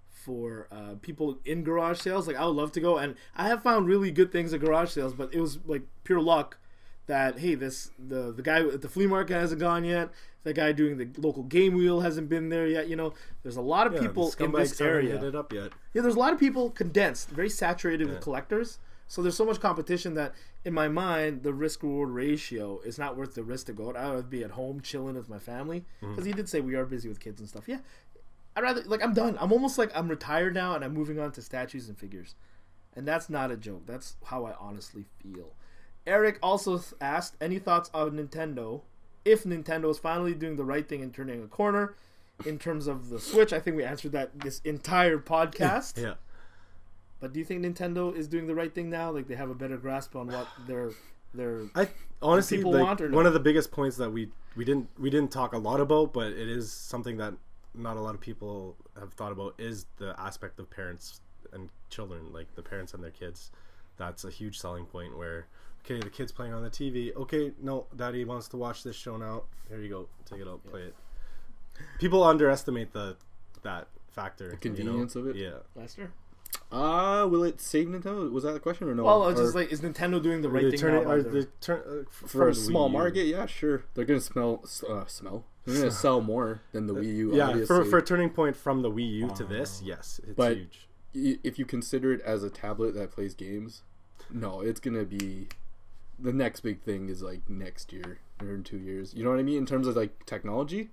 S2: for people in garage sales. Like, I would love to go, and I have found really good things at garage sales, but it was like pure luck that, hey, the guy at the flea market hasn't gone yet. The guy doing the local game wheel hasn't been there yet. There's a lot of people in this area.
S1: Hit it up yet.
S2: Yeah, there's a lot of people condensed, very saturated with collectors. So there's so much competition that, in my mind, the risk-reward ratio is not worth the risk to go out. I would be at home chilling with my family. Because he did say we are busy with kids and stuff. Yeah, I'd rather, I'm done. I'm almost like I'm retired now and I'm moving on to statues and figures. And that's not a joke. That's how I honestly feel. Eric also asked, any thoughts on Nintendo? If Nintendo is finally doing the right thing and turning a corner in terms of the Switch. I think we answered that this entire podcast.
S1: Yeah.
S2: But do you think Nintendo is doing the right thing now? Like, they have a better grasp on what their
S1: honestly,
S2: people want, or
S1: one of the biggest points that we didn't talk a lot about, but it is something that not a lot of people have thought about, is the aspect of parents and children, like the parents and their kids. That's a huge selling point where, okay, the kid's playing on the TV. Okay, no, daddy wants to watch this show now. Here you go. Take it out, play it. People underestimate that factor.
S3: The convenience of it?
S1: Yeah.
S2: Lester?
S3: Will it save Nintendo? Was that the question or no?
S2: Well, it's just like, is Nintendo doing the right thing now?
S3: For a small market, yeah, sure. They're going to smell. They're going to sell more than the Wii U,
S1: yeah,
S3: obviously.
S1: for a turning point from the Wii U to this, yes, it's huge.
S3: If you consider it as a tablet that plays games, no, it's going to be... The next big thing is like next year or in 2 years. You know what I mean? In terms of like technology,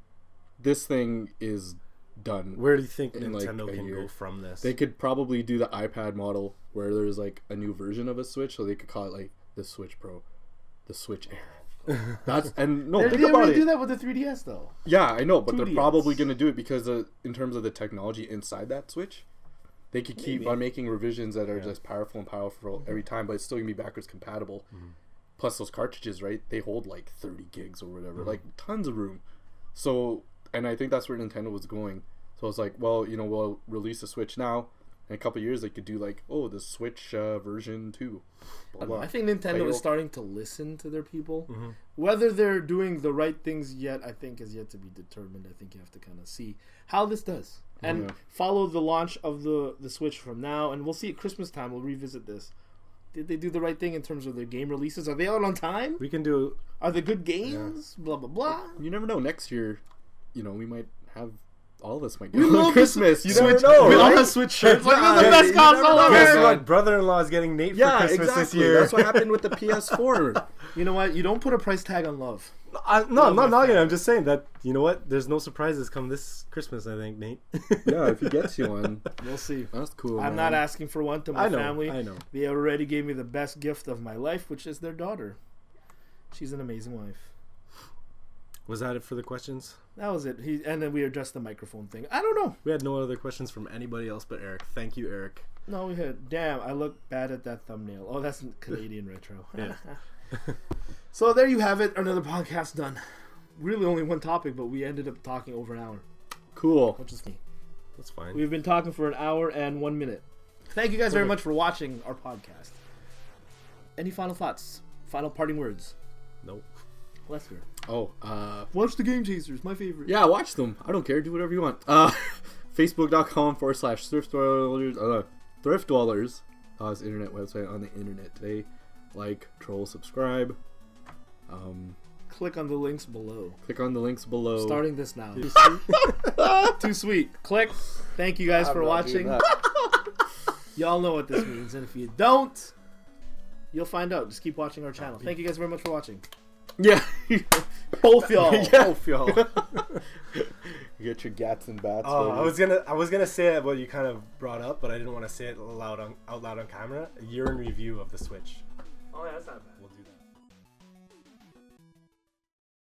S3: this thing is done.
S1: Where do you think Nintendo can go from this?
S3: They could probably do the iPad model where there's like a new version of a Switch, so they could call it like the Switch Pro, the Switch Air. Think about it.
S2: They do that with the 3DS though.
S3: Yeah, I know, but
S2: 2DS.
S3: They're probably going to do it because in terms of the technology inside that Switch. They could keep on making revisions that are just powerful and powerful every time, but it's still going to be backwards compatible. Plus those cartridges, right? They hold like 30 gigs or whatever, like tons of room. So, and I think that's where Nintendo was going. So it's like, well, we'll release the Switch now. In a couple of years, they could do like, the Switch version 2. Blah, blah.
S2: I think Nintendo is starting to listen to their people. Whether they're doing the right things yet, I think is yet to be determined. I think you have to kind of see how this does. And follow the launch of the Switch from now. And we'll see at Christmas time. We'll revisit this. Did they do the right thing in terms of their game releases? Are they out on time?
S1: We can do...
S2: Are they good games? Yeah. Blah, blah, blah.
S3: You never know. Next year, we might have all of us might get on Christmas. You never
S2: Switch.
S3: know.
S2: We all
S3: Right?
S2: have Switch shirts. Like,
S3: Yeah,
S2: those are the best
S3: you
S2: consoles
S3: never know.
S2: ever.
S1: Guess
S3: man.
S1: what? Brother-in-law is getting Nate for
S3: Yeah,
S1: Christmas
S3: exactly.
S1: this year.
S3: That's what happened with the PS4.
S2: You know what? You don't put a price tag on love.
S1: No, I'm not knocking it. I'm just saying that, you know what? There's no surprises come this Christmas, I think, Nate.
S3: Yeah, if he gets you one,
S2: We'll see.
S3: that's cool.
S2: I'm
S3: man.
S2: not asking for one to my
S1: I know,
S2: family.
S1: I know.
S2: They already gave me the best gift of my life, which is their daughter. She's an amazing wife.
S1: Was that it for the questions?
S2: That was it. And then we addressed the microphone thing. I don't know.
S1: We had no other questions from anybody else but Eric. Thank you, Eric.
S2: No, we had. Damn, I look bad at that thumbnail. Oh, that's Canadian retro.
S1: Yeah.
S2: So there you have it. Another podcast done. Really only one topic, but we ended up talking over an hour,
S3: Cool.
S2: which is funny.
S1: That's fine.
S2: We've been talking for an hour and 1 minute. Thank you guys very much for watching our podcast. Any final thoughts? Final parting words?
S1: Nope.
S2: Let's hear.
S3: Oh,
S2: Watch the Gamechasers, my favorite.
S3: yeah, watch them. I don't care. Do whatever you want. Facebook.com/thriftdwellers. Thriftdwellers. It's the internet website on the internet today. Like, troll, subscribe.
S2: Click on the links below.
S3: Click on the links below.
S2: Starting this now. Too sweet. Click. Thank you guys for watching. Y'all know what this means, and if you don't, you'll find out. Just keep watching our channel. Thank you guys very much for watching.
S3: Yeah.
S2: Both y'all.
S1: Both y'all.
S3: You get your gats and bats.
S1: Oh,
S3: baby.
S1: I was gonna say what you kind of brought up, but I didn't want to say it out loud on camera. A year in review of the Switch.
S2: Oh yeah, that's not bad.